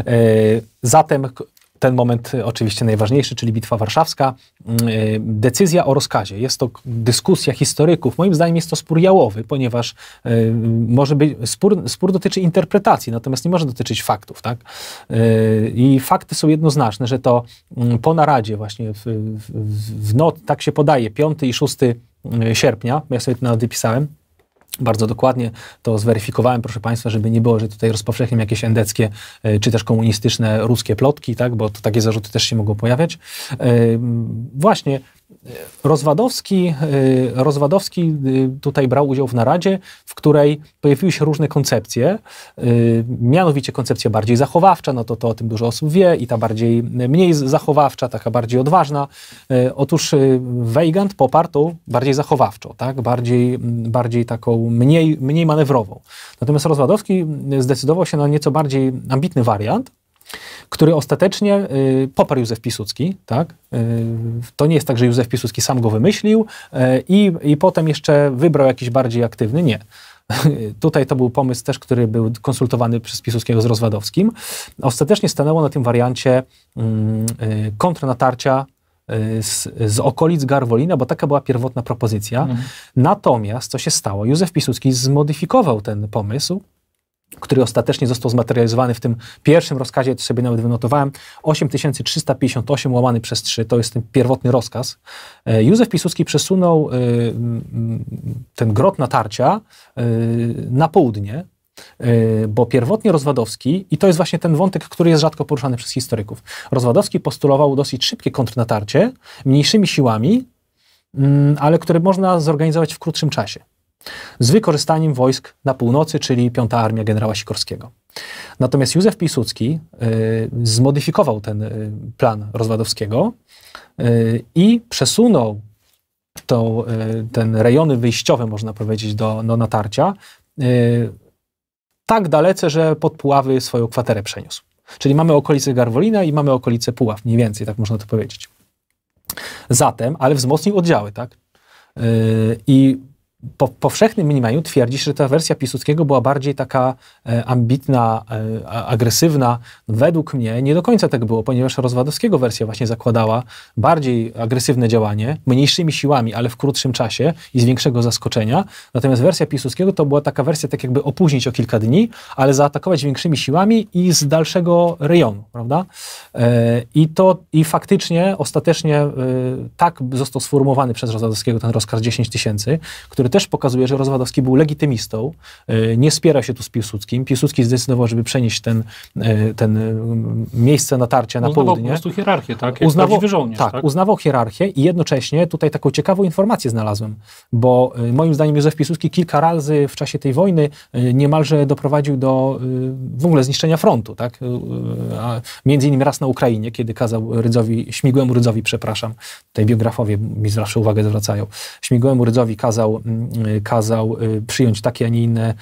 Zatem ten moment oczywiście najważniejszy, czyli Bitwa Warszawska. Decyzja o rozkazie. Jest to dyskusja historyków. Moim zdaniem jest to spór jałowy, ponieważ może być, spór, spór dotyczy interpretacji, natomiast nie może dotyczyć faktów, tak? I fakty są jednoznaczne, że to po naradzie właśnie w, w, w noc, tak się podaje, piątego i szóstego sierpnia, ja sobie to nawet wypisałem, bardzo dokładnie to zweryfikowałem, proszę Państwa, żeby nie było, że tutaj rozpowszechniam jakieś endeckie czy też komunistyczne ruskie plotki, tak, bo to takie zarzuty też się mogą pojawiać. Właśnie Rozwadowski, Rozwadowski tutaj brał udział w naradzie, w której pojawiły się różne koncepcje, mianowicie koncepcja bardziej zachowawcza, no to, to o tym dużo osób wie, i ta bardziej mniej zachowawcza, taka bardziej odważna. Otóż Weygand poparł tą bardziej zachowawczą, tak? bardziej, bardziej taką mniej, mniej manewrową. Natomiast Rozwadowski zdecydował się na nieco bardziej ambitny wariant, który ostatecznie y, poparł Józef Piłsudski, tak? Y, to nie jest tak, że Józef Piłsudski sam go wymyślił y, i, i potem jeszcze wybrał jakiś bardziej aktywny. Nie. Tutaj to był pomysł też, który był konsultowany przez Piłsudskiego z Rozwadowskim. Ostatecznie stanęło na tym wariancie y, y, kontrnatarcia y, z, z okolic Garwolina, bo taka była pierwotna propozycja. Mhm. Natomiast co się stało? Józef Piłsudski zmodyfikował ten pomysł który ostatecznie został zmaterializowany w tym pierwszym rozkazie, to sobie nawet wynotowałem, osiem tysięcy trzysta pięćdziesiąt osiem łamany przez trzy, to jest ten pierwotny rozkaz. Józef Piłsudski przesunął ten grot natarcia na południe, bo pierwotnie Rozwadowski, i to jest właśnie ten wątek, który jest rzadko poruszany przez historyków, Rozwadowski postulował dosyć szybkie kontrnatarcie, mniejszymi siłami, ale które można zorganizować w krótszym czasie, z wykorzystaniem wojsk na północy, czyli piąta Armia generała Sikorskiego. Natomiast Józef Piłsudski y, zmodyfikował ten y, plan Rozwadowskiego y, i przesunął to, y, ten rejony wyjściowe, można powiedzieć, do, do natarcia y, tak dalece, że pod Puławy swoją kwaterę przeniósł. Czyli mamy okolice Garwolina i mamy okolice Puław, mniej więcej, tak można to powiedzieć. Zatem, ale wzmocnił oddziały, tak? Yy, I po powszechnym mniemaniu twierdzi się, że ta wersja Piłsudskiego była bardziej taka e, ambitna, e, agresywna. Według mnie nie do końca tak było, ponieważ Rozwadowskiego wersja właśnie zakładała bardziej agresywne działanie, mniejszymi siłami, ale w krótszym czasie i z większego zaskoczenia. Natomiast wersja Piłsudskiego to była taka wersja, tak jakby opóźnić o kilka dni, ale zaatakować większymi siłami i z dalszego rejonu, prawda? E, I to, i faktycznie, ostatecznie e, tak został sformułowany przez Rozwadowskiego ten rozkaz dziesięć tysięcy, który też pokazuje, że Rozwadowski był legitymistą, nie spierał się tu z Piłsudskim. Piłsudski zdecydował, żeby przenieść ten, ten miejsce natarcia na uznawał południe. Uznawał po prostu hierarchię, tak? Jak uznawał, żołnierz, tak, tak, uznawał hierarchię i jednocześnie tutaj taką ciekawą informację znalazłem, bo moim zdaniem Józef Piłsudski kilka razy w czasie tej wojny niemalże doprowadził do w ogóle zniszczenia frontu, tak? A między innymi raz na Ukrainie, kiedy kazał Rydzowi, Śmigłemu Rydzowi, przepraszam, tutaj biografowie mi zawsze uwagę zwracają, Śmigłemu Rydzowi kazał kazał przyjąć takie, a nie inne,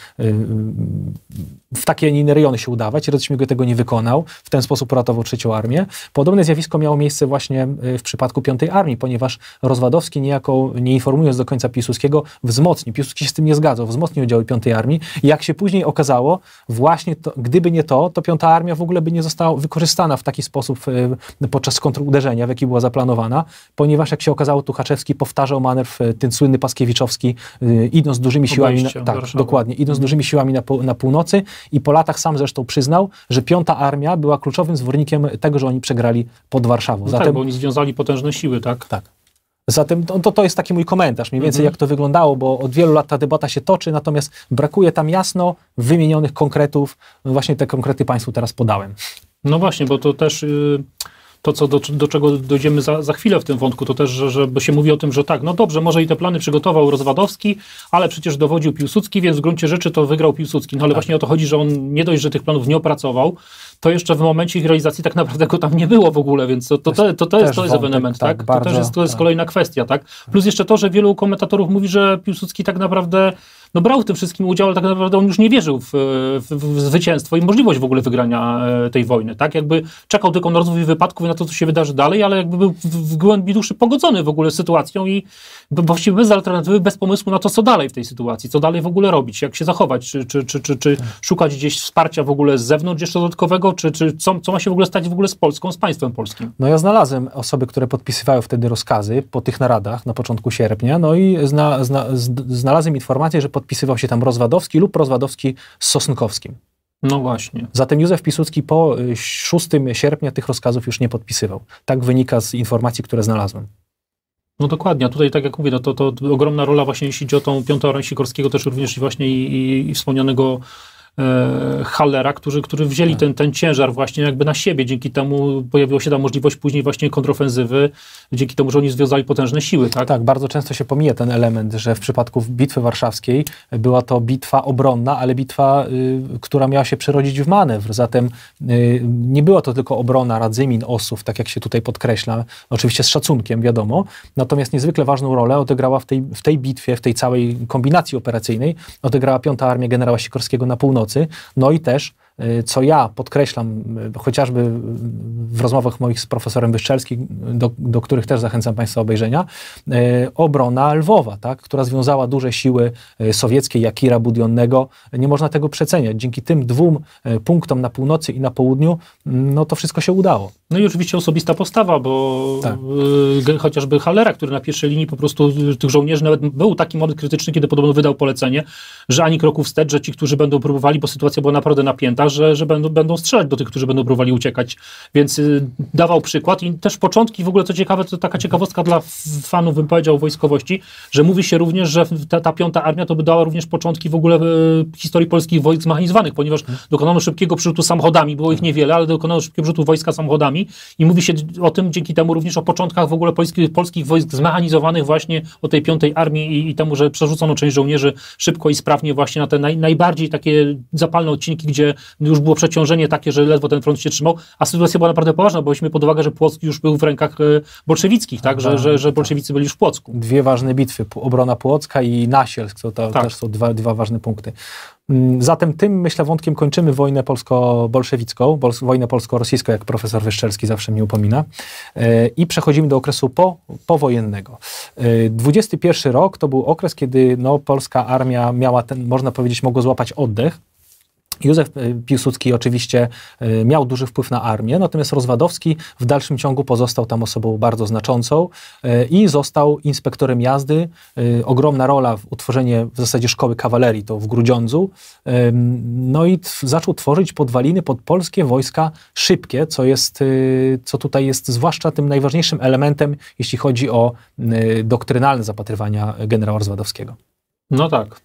w takie, a nie inne rejony się udawać. Rydz Śmigły tego nie wykonał. W ten sposób uratował trzecią armię. Podobne zjawisko miało miejsce właśnie w przypadku piątej armii, ponieważ Rozwadowski niejako, nie informując do końca Piłsudskiego, wzmocnił. Piłsudski się z tym nie zgadzał. Wzmocnił oddziały piątej armii. I jak się później okazało, właśnie to, gdyby nie to, to piąta armia w ogóle by nie została wykorzystana w taki sposób podczas kontruderzenia, w jaki była zaplanowana, ponieważ jak się okazało, Tuchaczewski powtarzał manewr, ten słynny Paskiewicz-owski, idąc dużymi siłami, na, tak, dokładnie, idąc mhm. dużymi siłami na, na północy i po latach sam zresztą przyznał, że piąta armia była kluczowym zwornikiem tego, że oni przegrali pod Warszawą. No Zatem, tak, bo oni związali potężne siły, tak? Tak. Zatem to, to jest taki mój komentarz, mniej więcej mhm. jak to wyglądało, bo od wielu lat ta debata się toczy, natomiast brakuje tam jasno wymienionych konkretów. No właśnie te konkrety Państwu teraz podałem. No właśnie, bo to też... Yy... To, co do, do czego dojdziemy za, za chwilę w tym wątku, to też, że, że się mówi o tym, że tak, no dobrze, może i te plany przygotował Rozwadowski, ale przecież dowodził Piłsudski, więc w gruncie rzeczy to wygrał Piłsudski. No ale tak. właśnie o to chodzi, że on nie dość, że tych planów nie opracował, to jeszcze w momencie ich realizacji tak naprawdę go tam nie było w ogóle, więc to, to, to, to, to jest, to jest ewenement, tak? tak? Bardzo, to też jest, to jest tak. kolejna kwestia, tak? Plus jeszcze to, że wielu komentatorów mówi, że Piłsudski tak naprawdę no brał w tym wszystkim udział, ale tak naprawdę on już nie wierzył w, w, w zwycięstwo i możliwość w ogóle wygrania tej wojny, tak? Jakby czekał tylko na rozwój wypadków i na to, co się wydarzy dalej, ale jakby był w, w głębi duszy pogodzony w ogóle z sytuacją i właściwie bez alternatywy, bez pomysłu na to, co dalej w tej sytuacji, co dalej w ogóle robić, jak się zachować, czy, czy, czy, czy, czy szukać gdzieś wsparcia w ogóle z zewnątrz jeszcze dodatkowego, czy, czy co, co ma się w ogóle stać w ogóle z Polską, z państwem polskim. No ja znalazłem osoby, które podpisywały wtedy rozkazy po tych naradach na początku sierpnia, no i zna, zna, znalazłem informację, że podpisywał się tam Rozwadowski lub Rozwadowski z Sosnkowskim. No właśnie. Zatem Józef Piłsudski po szóstego sierpnia tych rozkazów już nie podpisywał. Tak wynika z informacji, które znalazłem. No dokładnie, a tutaj tak jak mówię, no to, to ogromna rola właśnie jeśli chodzi o tą piątą Armię Sikorskiego, też również właśnie i, i, i wspomnianego e, Hallera, którzy, którzy wzięli tak. ten, ten ciężar właśnie jakby na siebie, dzięki temu pojawiła się ta możliwość później właśnie kontrofensywy, dzięki temu, że oni związali potężne siły, tak? Tak, bardzo często się pomija ten element, że w przypadku Bitwy Warszawskiej była to bitwa obronna, ale bitwa, y, która miała się przerodzić w manewr, zatem y, nie była to tylko obrona Radzymin, Ossów, tak jak się tutaj podkreśla, oczywiście z szacunkiem, wiadomo, natomiast niezwykle ważną rolę odegrała w tej, w tej bitwie, w tej całej kombinacji operacyjnej, odegrała piąta Armia generała Sikorskiego na północy, no i też co ja podkreślam, chociażby w rozmowach moich z profesorem Wyszczelskim, do, do których też zachęcam Państwa obejrzenia, obrona Lwowa, tak, która związała duże siły sowieckie, Jakira Budionnego. Nie można tego przeceniać. Dzięki tym dwóm punktom na północy i na południu, no to wszystko się udało. No i oczywiście osobista postawa, bo tak. y, chociażby Hallera, który na pierwszej linii po prostu tych żołnierzy, nawet był taki moment krytyczny, kiedy podobno wydał polecenie, że ani kroku wstecz, że ci, którzy będą próbowali, bo sytuacja była naprawdę napięta, że, że będą, będą strzelać do tych, którzy będą próbowali uciekać. Więc y, dawał przykład i też początki, w ogóle co ciekawe, to taka ciekawostka dla fanów, bym powiedział, wojskowości, że mówi się również, że ta, ta piąta armia to by dała również początki w ogóle y, historii polskich wojsk zmechanizowanych, ponieważ hmm. dokonano szybkiego przerzutu samochodami, było ich niewiele, ale dokonano szybkiego przerzutu wojska samochodami i mówi się o tym dzięki temu również o początkach w ogóle polskich, polskich wojsk zmechanizowanych właśnie o tej piątej armii i, i temu, że przerzucono część żołnierzy szybko i sprawnie właśnie na te naj, najbardziej takie zapalne odcinki, gdzie już było przeciążenie takie, że ledwo ten front się trzymał, a sytuacja była naprawdę poważna, bo weźmy pod uwagę, że Płock już był w rękach bolszewickich, tak, że, że, że bolszewicy byli już w Płocku. Dwie ważne bitwy, obrona Płocka i Nasielsk, to, to tak. też są dwa, dwa ważne punkty. Zatem tym, myślę, wątkiem kończymy wojnę polsko-bolszewicką, wojnę polsko-rosyjską, jak profesor Wyszczerski zawsze mnie upomina, i przechodzimy do okresu po, powojennego. dwudziesty pierwszy rok to był okres, kiedy no, polska armia miała ten, można powiedzieć, mogła złapać oddech. Józef Piłsudski oczywiście miał duży wpływ na armię, natomiast Rozwadowski w dalszym ciągu pozostał tam osobą bardzo znaczącą i został inspektorem jazdy. Ogromna rola w utworzeniu w zasadzie szkoły kawalerii, to w Grudziądzu. No i zaczął tworzyć podwaliny pod polskie wojska szybkie, co jest, co tutaj jest zwłaszcza tym najważniejszym elementem, jeśli chodzi o doktrynalne zapatrywania generała Rozwadowskiego. No tak.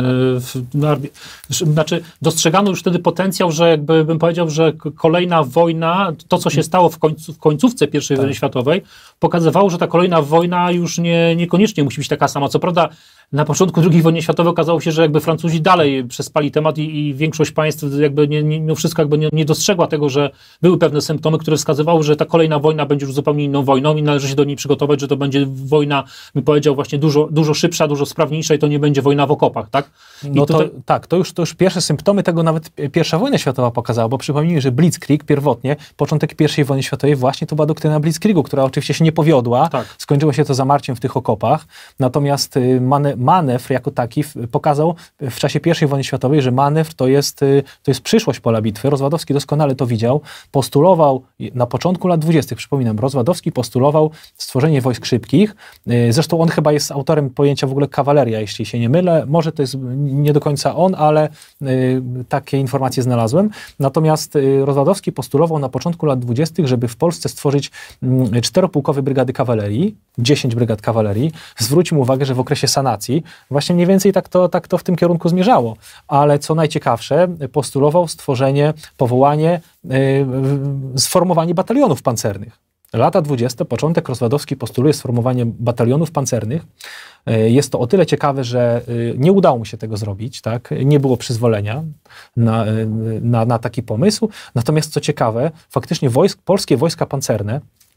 Znaczy, dostrzegano już wtedy potencjał, że jakby bym powiedział, że kolejna wojna, to co się stało w, końcu, w końcówce pierwszej tak. wojny światowej, pokazywało, że ta kolejna wojna już nie, niekoniecznie musi być taka sama. Co prawda na początku drugiej wojny światowej okazało się, że jakby Francuzi dalej przespali temat i, i większość państw jakby nie, nie, mimo wszystko jakby nie, nie dostrzegła tego, że były pewne symptomy, które wskazywały, że ta kolejna wojna będzie już zupełnie inną wojną i należy się do niej przygotować, że to będzie wojna, bym powiedział, właśnie dużo, dużo szybsza, dużo sprawniejsza i to nie będzie wojna w okopach, tak? I no to, to, tak, to już, to już pierwsze symptomy tego nawet pierwsza wojna światowa pokazała, bo przypomnijmy, że Blitzkrieg pierwotnie, początek pierwszej wojny światowej właśnie to była doktryna Blitzkriegu, która oczywiście się nie powiodła, tak. skończyło się to zamarciem w tych okopach, natomiast mane, manewr jako taki pokazał w czasie pierwszej wojny światowej, że manewr to jest, to jest przyszłość pola bitwy. Rozwadowski doskonale to widział, postulował na początku lat dwudziestych, przypominam, Rozwadowski postulował stworzenie wojsk szybkich, zresztą on chyba jest autorem pojęcia w ogóle kawaleria, jeśli się nie mylę, może to jest nie do końca on, ale y, takie informacje znalazłem. Natomiast y, Rozwadowski postulował na początku lat dwudziestych, żeby w Polsce stworzyć y, czteropułkowe brygady kawalerii, dziesięć brygad kawalerii. Zwróćmy uwagę, że w okresie sanacji właśnie mniej więcej tak to, tak to w tym kierunku zmierzało. Ale co najciekawsze, postulował stworzenie, powołanie, y, sformowanie batalionów pancernych. Lata dwudzieste, początek, Rozwadowski postuluje sformowanie batalionów pancernych. Jest to o tyle ciekawe, że nie udało mu się tego zrobić, tak? Nie było przyzwolenia na, na, na taki pomysł. Natomiast co ciekawe, faktycznie wojsk, polskie wojska pancerne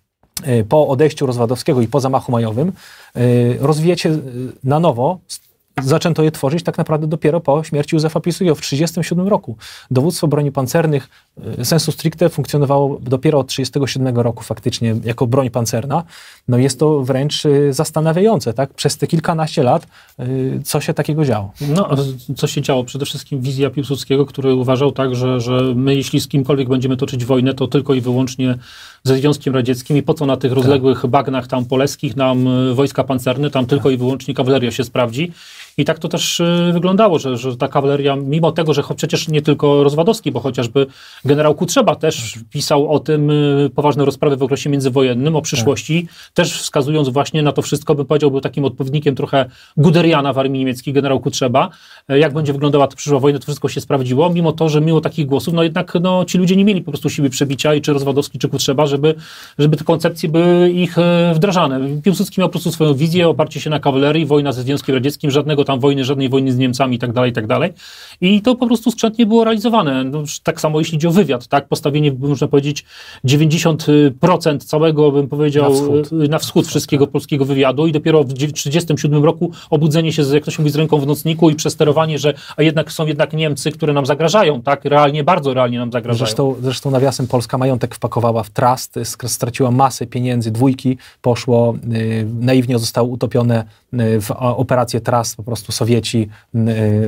po odejściu Rozwadowskiego i po zamachu majowym rozwijać się na nowo. Zaczęto je tworzyć tak naprawdę dopiero po śmierci Józefa Piłsudskiego w tysiąc dziewięćset trzydziestym siódmym roku. Dowództwo broni pancernych sensu stricte funkcjonowało dopiero od tysiąc dziewięćset trzydziestego siódmego roku faktycznie jako broń pancerna. No jest to wręcz zastanawiające, tak? Przez te kilkanaście lat co się takiego działo? No, co się działo? Przede wszystkim wizja Piłsudskiego, który uważał tak, że, że my jeśli z kimkolwiek będziemy toczyć wojnę, to tylko i wyłącznie ze Związkiem Radzieckim i po co na tych rozległych tak. bagnach tam poleskich nam wojska pancerne, tam tylko tak. i wyłącznie kawaleria się sprawdzi. I tak to też y, wyglądało, że, że ta kawaleria, mimo tego, że przecież nie tylko Rozwadowski, bo chociażby generał Kutrzeba też pisał o tym y, poważne rozprawy w okresie międzywojennym, o przyszłości, tak. też wskazując właśnie na to wszystko, bym powiedział, był takim odpowiednikiem trochę Guderiana w armii niemieckiej, generał Kutrzeba. Y, jak będzie wyglądała ta przyszła wojna, to wszystko się sprawdziło, mimo to, że mimo takich głosów, no jednak no, ci ludzie nie mieli po prostu siły przebicia, i czy Rozwadowski, czy Kutrzeba, żeby, żeby te koncepcje były ich y, wdrażane. Piłsudski miał po prostu swoją wizję, oparcie się na kawalerii, wojna ze Związkiem Radzieckim, żadnego tam wojny, żadnej wojny z Niemcami i tak dalej, i tak dalej. I to po prostu skrzętnie było realizowane. No, tak samo jeśli chodzi o wywiad, tak? Postawienie, można powiedzieć, dziewięćdziesiąt procent całego, bym powiedział, na wschód, na wschód wszystkiego polskiego wywiadu i dopiero w tysiąc dziewięćset trzydziestym siódmym roku obudzenie się, jak to się mówi, z ręką w nocniku i przesterowanie, że a jednak są jednak Niemcy, które nam zagrażają, tak? Realnie, bardzo realnie nam zagrażają. Zresztą, zresztą nawiasem Polska majątek wpakowała w trust, straciła masę pieniędzy, dwójki poszło, yy, naiwnie zostało utopione yy, w operację trust, po prostu Sowieci. Yy,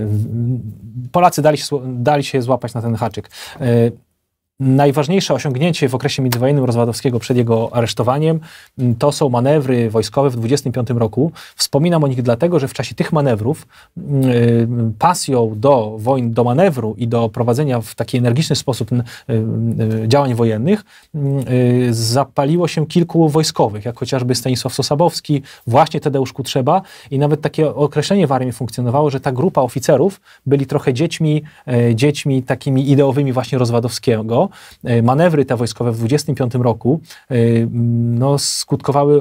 Polacy dali się, dali się złapać na ten haczyk. Yy, Najważniejsze osiągnięcie w okresie międzywojennym Rozwadowskiego przed jego aresztowaniem to są manewry wojskowe w dwudziestym piątym roku. Wspominam o nich dlatego, że w czasie tych manewrów yy, pasją do wojen, do manewru i do prowadzenia w taki energiczny sposób yy, yy, działań wojennych yy, zapaliło się kilku wojskowych, jak chociażby Stanisław Sosabowski, właśnie Tadeusz Kutrzeba i nawet takie określenie w armii funkcjonowało, że ta grupa oficerów byli trochę dziećmi, yy, dziećmi takimi ideowymi właśnie Rozwadowskiego. Manewry te wojskowe w dwudziestym piątym roku no, skutkowały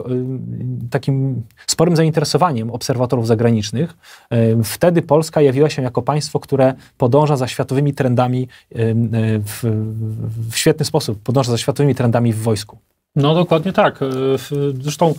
takim sporym zainteresowaniem obserwatorów zagranicznych. Wtedy Polska jawiła się jako państwo, które podąża za światowymi trendami w, w świetny sposób, podąża za światowymi trendami w wojsku. No dokładnie tak. Zresztą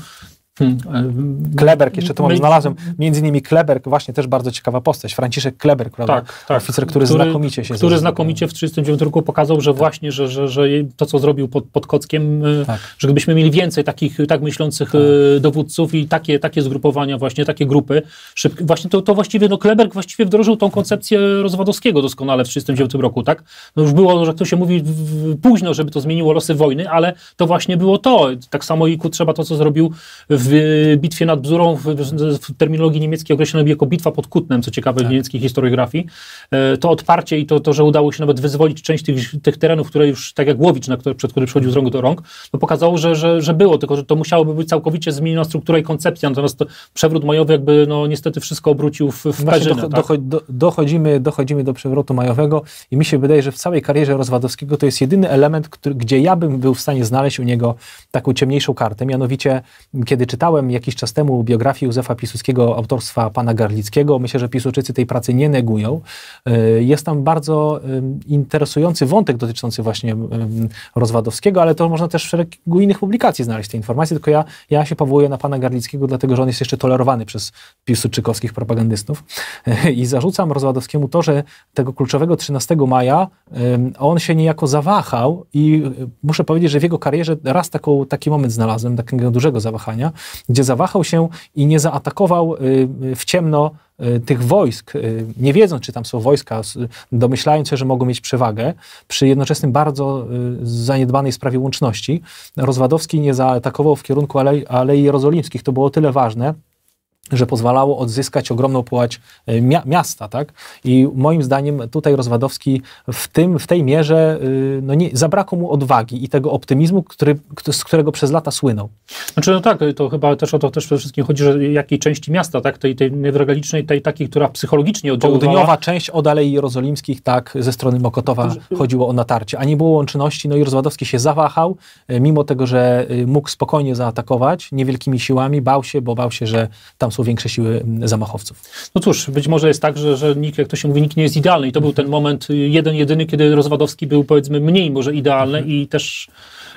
Hmm. Kleberg, jeszcze to mam, znalazłem, między innymi Kleberg, właśnie też bardzo ciekawa postać, Franciszek Kleberg, prawda? Tak, tak. Oficer, który, który znakomicie się... Który znakomicie w tysiąc dziewięćset trzydziestym dziewiątym roku pokazał, że tak. właśnie, że, że, że to, co zrobił pod, pod Kockiem, tak. że gdybyśmy mieli więcej takich tak myślących tak. dowódców i takie, takie zgrupowania, właśnie takie grupy, szybkie, właśnie to, to właściwie, no Kleberg właściwie wdrożył tą koncepcję Rozwadowskiego doskonale w tysiąc dziewięćset trzydziestym dziewiątym roku, tak? No już było, że to się mówi w, późno, żeby to zmieniło losy wojny, ale to właśnie było to. Tak samo i Kutrzeba to, co zrobił w w bitwie nad Bzurą, w, w terminologii niemieckiej określonej jako bitwa pod Kutnem, co ciekawe tak. w niemieckiej historiografii, to odparcie i to, to, że udało się nawet wyzwolić część tych, tych terenów, które już, tak jak Łowicz, na które, przed który przychodził z rąk do rąk, to pokazało, że, że, że było, tylko że to musiałoby być całkowicie zmieniona struktura i koncepcja, natomiast to przewrót majowy jakby no niestety wszystko obrócił w, w perzynę. Do, tak? do, dochodzimy, dochodzimy do przewrotu majowego i mi się wydaje, że w całej karierze Rozwadowskiego to jest jedyny element, który, gdzie ja bym był w stanie znaleźć u niego taką ciemniejszą kartę, mianowicie kiedy czytałem jakiś czas temu biografię Józefa Piłsudskiego autorstwa pana Garlickiego. Myślę, że Piłsudczycy tej pracy nie negują. Jest tam bardzo interesujący wątek dotyczący właśnie Rozwadowskiego, ale to można też w szeregu innych publikacji znaleźć te informacje, tylko ja, ja się powołuję na pana Garlickiego, dlatego że on jest jeszcze tolerowany przez piłsudczykowskich propagandystów. I zarzucam Rozwadowskiemu to, że tego kluczowego trzynastego maja on się niejako zawahał i muszę powiedzieć, że w jego karierze raz taką, taki moment znalazłem, takiego dużego zawahania, gdzie zawahał się i nie zaatakował w ciemno tych wojsk, nie wiedząc, czy tam są wojska, domyślając się, że mogą mieć przewagę, przy jednoczesnym bardzo zaniedbanej sprawie łączności. Rozwadowski nie zaatakował w kierunku Alei, Alei Jerozolimskich. To było tyle ważne, że pozwalało odzyskać ogromną połać mia miasta, tak? I moim zdaniem tutaj Rozwadowski w tym, w tej mierze no nie, zabrakło mu odwagi i tego optymizmu, który, z którego przez lata słynął. Znaczy no tak, to chyba też o to też przede wszystkim chodzi, że jakiej części miasta, tak? Tej, tej newralgicznej, tej takiej, która psychologicznie oddziaływała. Południowa część od Alei Jerozolimskich, tak, ze strony Mokotowa to, chodziło o natarcie, a nie było łączności, no i Rozwadowski się zawahał, mimo tego, że mógł spokojnie zaatakować niewielkimi siłami, bał się, bo bał się, że tam są większe siły zamachowców. No cóż, być może jest tak, że, że nikt, jak to się mówi, nikt nie jest idealny i to był ten moment jeden, jedyny, kiedy Rozwadowski był powiedzmy mniej może idealny i też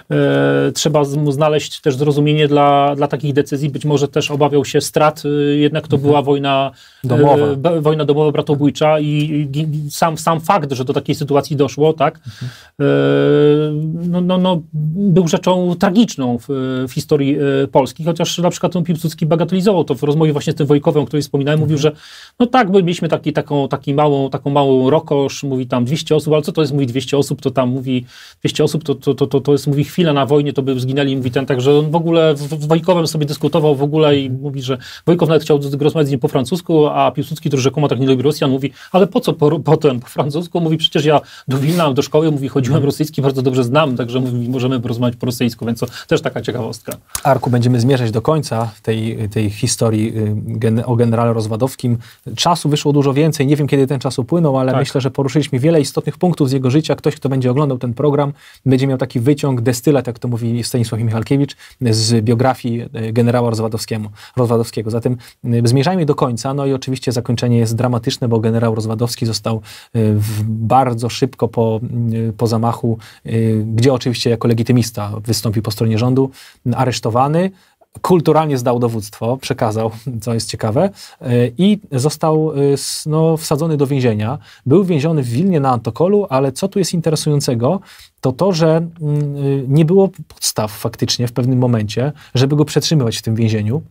e, trzeba mu znaleźć też zrozumienie dla, dla takich decyzji. Być może też obawiał się strat, jednak to była wojna domowa, e, wojna domowa bratobójcza i, i sam, sam fakt, że do takiej sytuacji doszło, tak, e, no, no, no, był rzeczą tragiczną w, w historii e, Polski, chociaż na przykład ten Piłsudski bagatelizował to w rozmowie właśnie z tym Wojkowem, o której wspominałem, mówił, że no tak, my mieliśmy taki, taką, taki małą, taką małą rokosz, mówi tam dwieście osób, ale co to jest, mówi dwieście osób, to tam mówi dwieście osób, to, to, to, to jest, mówi chwila na wojnie, to by zginęli, mówi ten, także on w ogóle z Wojkowem sobie dyskutował w ogóle i mówi, że Wojkow nawet chciał rozmawiać z nim po francusku, a Piłsudski, który rzekomo tak nie lubi Rosjan, mówi, ale po co po, potem po francusku? Mówi, przecież ja do Wilna, do szkoły, mówi, chodziłem rosyjski, bardzo dobrze znam, także mówi, możemy rozmawiać po rosyjsku, więc to też taka ciekawostka. Arku, będziemy zmierzać do końca tej, tej historii gen, o generale Rozwadowskim. Czasu wyszło dużo więcej, nie wiem, kiedy ten czas upłynął, ale tak. Myślę, że poruszyliśmy wiele istotnych punktów z jego życia. Ktoś, kto będzie oglądał ten program, będzie miał taki wyciąg, destyl sztylet, jak to mówi Stanisław Michalkiewicz, z biografii generała Rozwadowskiego. Rozwadowskiego. Zatem zmierzajmy do końca, no i oczywiście zakończenie jest dramatyczne, bo generał Rozwadowski został w bardzo szybko po, po zamachu, gdzie oczywiście jako legitymista wystąpił po stronie rządu, aresztowany, kulturalnie zdał dowództwo, przekazał, co jest ciekawe, i został no, wsadzony do więzienia. Był więziony w Wilnie na Antokolu, ale co tu jest interesującego, to to, że nie było podstaw faktycznie w pewnym momencie, żeby go przetrzymywać w tym więzieniu.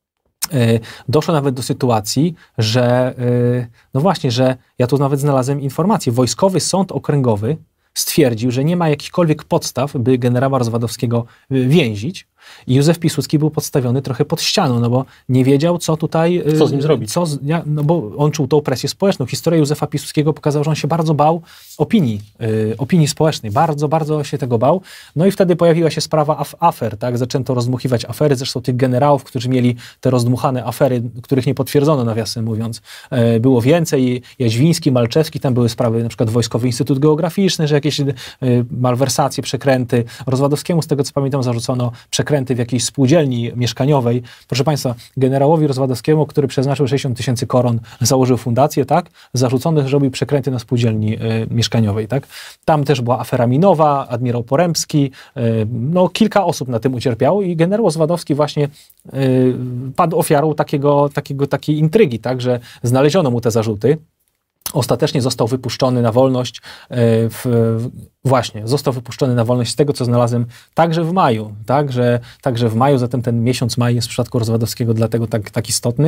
Doszło nawet do sytuacji, że, no właśnie, że ja tu nawet znalazłem informację, Wojskowy Sąd Okręgowy stwierdził, że nie ma jakichkolwiek podstaw, by generała Rozwadowskiego więzić. I Józef Piłsudski był podstawiony trochę pod ścianą, no bo nie wiedział, co tutaj... Co z nim zrobić. Co, no bo on czuł tą presję społeczną. Historia Józefa Piłsudskiego pokazała, że on się bardzo bał opinii, y, opinii społecznej. Bardzo, bardzo się tego bał. No i wtedy pojawiła się sprawa af afer, tak? Zaczęto rozdmuchiwać afery, zresztą tych generałów, którzy mieli te rozdmuchane afery, których nie potwierdzono, nawiasem mówiąc. Y, było więcej. Jaźwiński, Malczewski, tam były sprawy, na przykład Wojskowy Instytut Geograficzny, że jakieś y, malwersacje, przekręty. Rozwadowskiemu, z tego co pamiętam, zarzucono przekręty w jakiejś spółdzielni mieszkaniowej. Proszę Państwa, generałowi Rozwadowskiemu, który przeznaczył sześćdziesiąt tysięcy koron, założył fundację, tak? Zarzuconych, że robił przekręty na spółdzielni y, mieszkaniowej, tak? Tam też była afera minowa, admirał Porębski, y, no kilka osób na tym ucierpiało i generał Rozwadowski właśnie y, padł ofiarą takiego, takiego, takiej intrygi, tak? Że znaleziono mu te zarzuty. Ostatecznie został wypuszczony na wolność, w, w, właśnie, został wypuszczony na wolność z tego, co znalazłem, także w maju, także, także w maju, zatem ten miesiąc maj jest w przypadku Rozwadowskiego dlatego tak, tak istotny,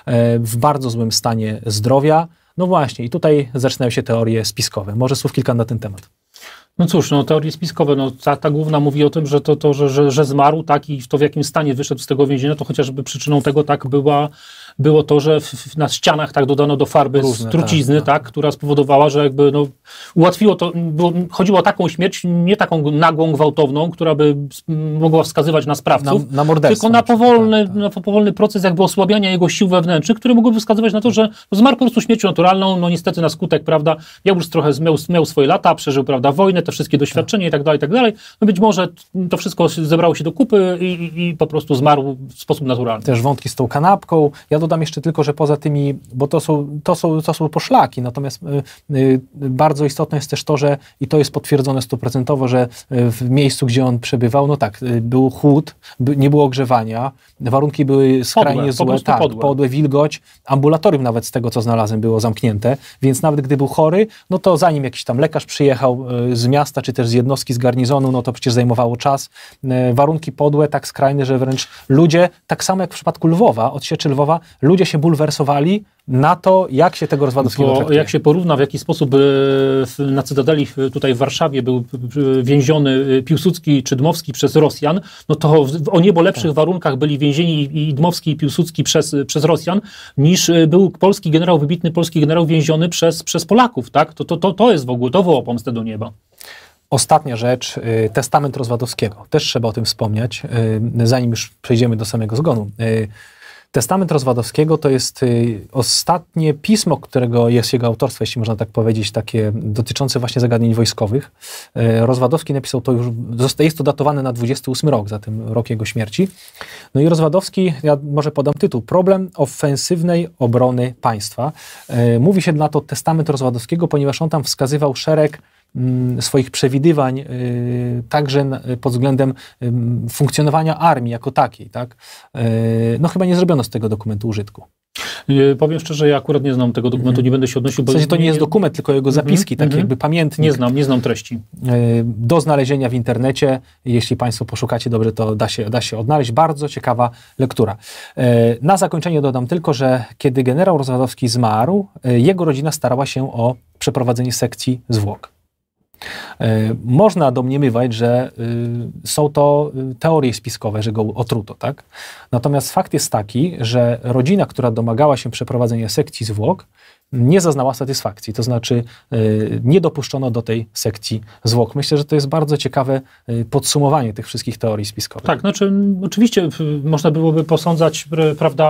w bardzo złym stanie zdrowia. No właśnie, i tutaj zaczynają się teorie spiskowe. Może słów kilka na ten temat. No cóż, no teorie spiskowe, no ta, ta główna mówi o tym, że to, to że, że, że zmarł, tak, i to w jakim stanie wyszedł z tego więzienia, to chociażby przyczyną tego, tak, była, było to, że w, na ścianach tak dodano do farby Różne, z trucizny, tak, tak. tak, która spowodowała, że jakby no ułatwiło to, było, chodziło o taką śmierć, nie taką nagłą, gwałtowną, która by mogła wskazywać na sprawców, na, na morderstwo, tylko na powolny, tak, tak. na powolny proces jakby osłabiania jego sił wewnętrznych, które mogłyby wskazywać na to, że zmarł po prostu śmiercią naturalną, no niestety na skutek, prawda, miał już trochę, miał, miał swoje lata, przeżył, prawda, wojnę, te wszystkie doświadczenia tak. i tak dalej, i tak dalej. No być może to wszystko zebrało się do kupy i, i, i po prostu zmarł w sposób naturalny. Też wątki z tą kanapką. Ja dodam jeszcze tylko, że poza tymi, bo to są, to są, to są poszlaki, natomiast y, y, bardzo istotne jest też to, że i to jest potwierdzone stuprocentowo, że w miejscu, gdzie on przebywał, no tak, y, był chłód, by, nie było ogrzewania, warunki były skrajnie podłe, złe, tak, podłe. podłe, wilgoć, ambulatorium nawet z tego, co znalazłem, było zamknięte, więc nawet gdy był chory, no to zanim jakiś tam lekarz przyjechał y, z miasta, czy też z jednostki z garnizonu, no to przecież zajmowało czas. Y, warunki podłe, tak skrajne, że wręcz ludzie, tak samo jak w przypadku Lwowa, od sieczy Lwowa, ludzie się bulwersowali na to, jak się tego Rozwadowskiego traktuje. Jak się porówna, w jaki sposób na Cytadeli tutaj w Warszawie był więziony Piłsudski czy Dmowski przez Rosjan, no to w o niebo lepszych tak. warunkach byli więzieni i Dmowski i Piłsudski przez, przez Rosjan, niż był polski generał, wybitny polski generał więziony przez, przez Polaków, tak? To, to, to, to jest w ogóle, to woła pomstę do nieba. Ostatnia rzecz, testament Rozwadowskiego. Też trzeba o tym wspomnieć, zanim już przejdziemy do samego zgonu. Testament Rozwadowskiego to jest ostatnie pismo, którego jest jego autorstwo, jeśli można tak powiedzieć, takie dotyczące właśnie zagadnień wojskowych. Rozwadowski napisał to już, jest to datowane na dwudziesty ósmy rok, zatem rok jego śmierci. No i Rozwadowski, ja może podam tytuł, Problem ofensywnej obrony państwa. Mówi się na to testament Rozwadowskiego, ponieważ on tam wskazywał szereg swoich przewidywań, y, także pod względem y, funkcjonowania armii jako takiej, tak? Y, no chyba nie zrobiono z tego dokumentu użytku. Yy, powiem szczerze, ja akurat nie znam tego dokumentu, mm. nie będę się odnosił. W sensie to nie jest dokument, tylko jego zapiski, mm -hmm. takie jakby pamiętnik. Nie znam, nie znam treści. Yy, do znalezienia w internecie, jeśli Państwo poszukacie dobrze, to da się, da się odnaleźć. Bardzo ciekawa lektura. Yy, na zakończenie dodam tylko, że kiedy generał Rozwadowski zmarł, yy, jego rodzina starała się o przeprowadzenie sekcji zwłok. Można domniemywać, że y, są to teorie spiskowe, że go otruto, tak? Natomiast fakt jest taki, że rodzina, która domagała się przeprowadzenia sekcji zwłok, nie zaznała satysfakcji, to znaczy y, nie dopuszczono do tej sekcji zwłok. Myślę, że to jest bardzo ciekawe y, podsumowanie tych wszystkich teorii spiskowych. Tak, znaczy oczywiście można byłoby posądzać, prawda,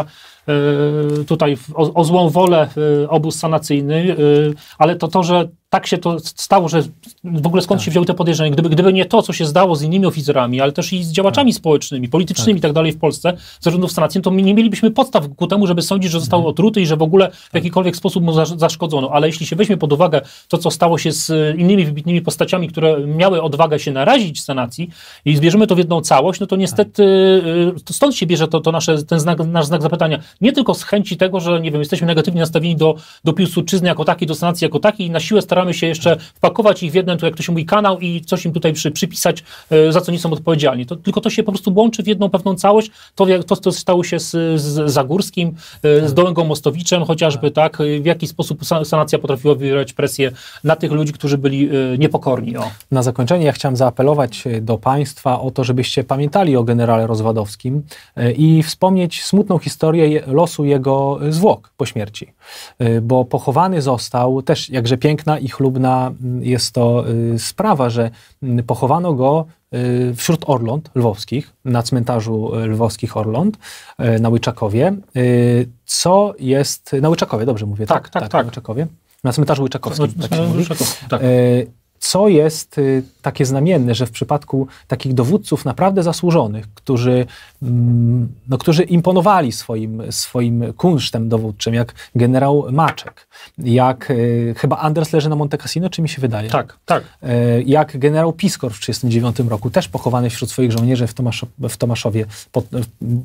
tutaj o, o złą wolę obóz sanacyjny, ale to to, że tak się to stało, że w ogóle skąd tak. się wzięły te podejrzenia. Gdyby, gdyby nie to, co się zdało z innymi oficerami, ale też i z działaczami tak. społecznymi, politycznymi i tak. tak dalej w Polsce, zarządów sanacji, to my nie mielibyśmy podstaw ku temu, żeby sądzić, że został mhm. otruty i że w ogóle w jakikolwiek sposób mu zaszkodzono. Ale jeśli się weźmie pod uwagę to, co stało się z innymi wybitnymi postaciami, które miały odwagę się narazić sanacji i zbierzemy to w jedną całość, no to niestety to stąd się bierze to, to nasze, ten znak, nasz znak zapytania. Nie tylko z chęci tego, że nie wiem, jesteśmy negatywnie nastawieni do, do Piłsudczyzny jako takiej, do sanacji jako takiej i na siłę staramy się jeszcze wpakować ich w jeden, tu jak to się mówi, kanał i coś im tutaj przy, przypisać, za co nie są odpowiedzialni. To, tylko to się po prostu łączy w jedną pewną całość. To, to, to stało się z, z Zagórskim, z Dołęgą Mostowiczem chociażby, tak, w jaki sposób sanacja potrafiła wywierać presję na tych ludzi, którzy byli niepokorni. O. Na zakończenie ja chciałem zaapelować do Państwa o to, żebyście pamiętali o generale Rozwadowskim i wspomnieć smutną historię losu jego zwłok po śmierci. Bo pochowany został, też jakże piękna i chlubna jest to sprawa, że pochowano go wśród Orląt lwowskich, na cmentarzu lwowskich Orląt, na Łyczakowie, co jest, na Łyczakowie, dobrze mówię, tak? Tak, tak, tak. tak. Na Łyczakowie, na cmentarzu Łyczakowskim, no, tak się mówi. Tak. Co jest y, takie znamienne, że w przypadku takich dowódców naprawdę zasłużonych, którzy, mm, no, którzy imponowali swoim, swoim kunsztem dowódczym, jak generał Maczek, jak y, chyba Anders leży na Monte Cassino, czy mi się wydaje? Tak, tak. Y, jak generał Piskor w tysiąc dziewięćset trzydziestym dziewiątym roku, też pochowany wśród swoich żołnierzy w, Tomaszo, w Tomaszowie, pod, y,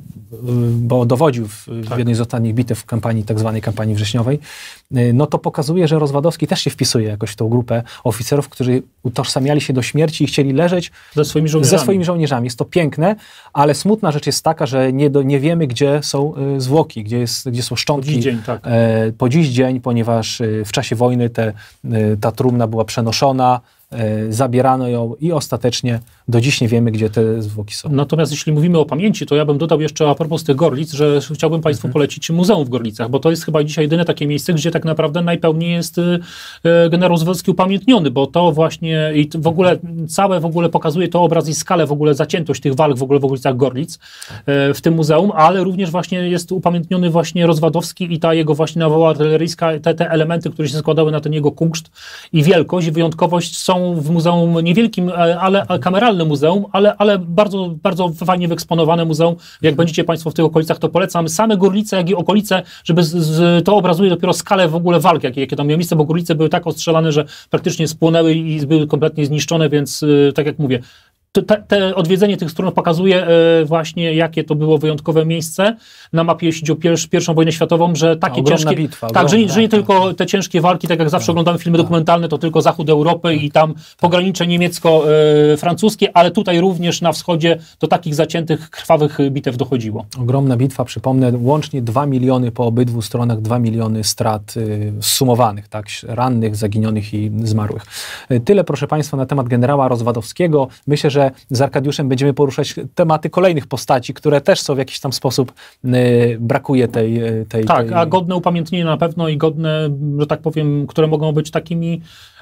bo dowodził w, tak. w jednej z ostatnich bitew w kampanii, tak zwanej kampanii wrześniowej, y, no to pokazuje, że Rozwadowski też się wpisuje jakoś w tą grupę oficerów, którzy utożsamiali się do śmierci i chcieli leżeć ze swoimi żołnierzami. Ze swoimi żołnierzami. Jest to piękne, ale smutna rzecz jest taka, że nie, do, nie wiemy, gdzie są y, zwłoki, gdzie, jest, gdzie są szczątki. Po dziś dzień, tak. e, po dziś dzień, ponieważ y, w czasie wojny te, y, ta trumna była przenoszona, y, zabierano ją i ostatecznie do dziś nie wiemy, gdzie te zwłoki są. Natomiast jeśli mówimy o pamięci, to ja bym dodał jeszcze a propos tych Gorlic, że chciałbym Państwu mhm. polecić muzeum w Gorlicach, bo to jest chyba dzisiaj jedyne takie miejsce, gdzie tak naprawdę najpełniej jest y, generał Rozwadowski upamiętniony, bo to właśnie i w ogóle całe w ogóle pokazuje to obraz i skalę w ogóle zaciętość tych walk w ogóle w okolicach Gorlic y, w tym muzeum, ale również właśnie jest upamiętniony właśnie Rozwadowski i ta jego właśnie nawoła artyleryjska, te, te elementy, które się składały na ten jego kunszt i wielkość i wyjątkowość są w muzeum niewielkim, ale kameralnym muzeum, ale, ale bardzo, bardzo fajnie wyeksponowane muzeum. Jak będziecie Państwo w tych okolicach, to polecam. Same Gorlice, jak i okolice, żeby z, z, to obrazuje dopiero skalę w ogóle walk, jakie, jakie tam miały miejsce, bo Gorlice były tak ostrzelane, że praktycznie spłonęły i były kompletnie zniszczone, więc tak jak mówię, Te, te odwiedzenie tych stron pokazuje e, właśnie, jakie to było wyjątkowe miejsce na mapie, jeśli chodzi o pier, pierwszą wojnę światową, że takie ciężkie... bitwa. Tak, że, że nie tylko te ciężkie walki, tak jak zawsze tak, oglądamy filmy tak. dokumentalne, to tylko zachód Europy tak, i tam tak. pogranicze niemiecko-francuskie, ale tutaj również na wschodzie do takich zaciętych, krwawych bitew dochodziło. Ogromna bitwa, przypomnę, łącznie dwa miliony po obydwu stronach, dwa miliony strat y, sumowanych, tak, rannych, zaginionych i zmarłych. Y, tyle, proszę Państwa, na temat generała Rozwadowskiego. Myślę, że z Arkadiuszem będziemy poruszać tematy kolejnych postaci, które też są w jakiś tam sposób, y, brakuje tej, tej... Tak, tej... a godne upamiętnienie na pewno i godne, że tak powiem, które mogą być takimi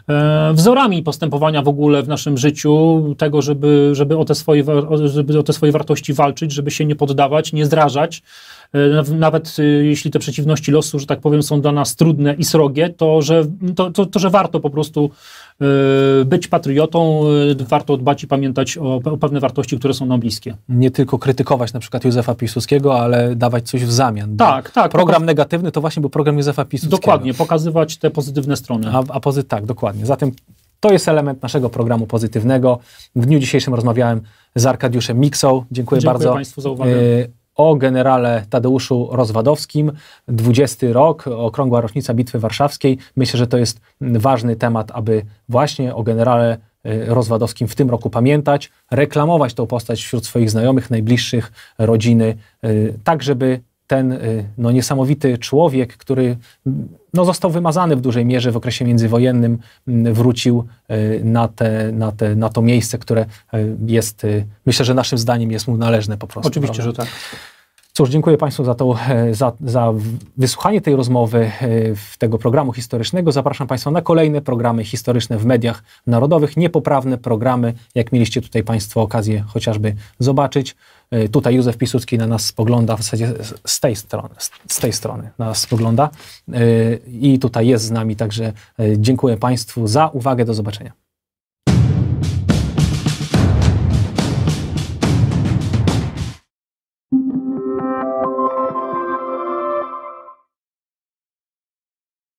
e, wzorami postępowania w ogóle w naszym życiu, tego, żeby, żeby, o te swoje, żeby o te swoje wartości walczyć, żeby się nie poddawać, nie zdrażać. Nawet jeśli te przeciwności losu, że tak powiem, są dla nas trudne i srogie, to że, to, to, to, że warto po prostu być patriotą, warto dbać i pamiętać o, o pewne wartości, które są nam bliskie. Nie tylko krytykować na przykład Józefa Piłsudskiego, ale dawać coś w zamian. Tak, tak. Program negatywny to właśnie był program Józefa Piłsudskiego. Dokładnie, pokazywać te pozytywne strony. A, a pozy- tak, dokładnie. Zatem to jest element naszego programu pozytywnego. W dniu dzisiejszym rozmawiałem z Arkadiuszem Miksą. Dziękuję, Dziękuję bardzo. Dziękuję Państwu za uwagę. Y- o generale Tadeuszu Rozwadowskim. dwudziesty rok, okrągła rocznica Bitwy Warszawskiej. Myślę, że to jest ważny temat, aby właśnie o generale Rozwadowskim w tym roku pamiętać, reklamować tą postać wśród swoich znajomych, najbliższych, rodziny, tak żeby ten no, niesamowity człowiek, który no, został wymazany w dużej mierze w okresie międzywojennym, wrócił na, te, na, te, na to miejsce, które jest, myślę, że naszym zdaniem jest mu należne po prostu. Oczywiście, prawda? że tak. Cóż, dziękuję Państwu za, to, za, za wysłuchanie tej rozmowy, tego programu historycznego. Zapraszam Państwa na kolejne programy historyczne w mediach narodowych. Niepoprawne programy, jak mieliście tutaj Państwo okazję chociażby zobaczyć. Tutaj Józef Piłsudski na nas spogląda, w zasadzie z tej strony, z tej strony na nas spogląda i tutaj jest z nami, także dziękuję Państwu za uwagę, do zobaczenia.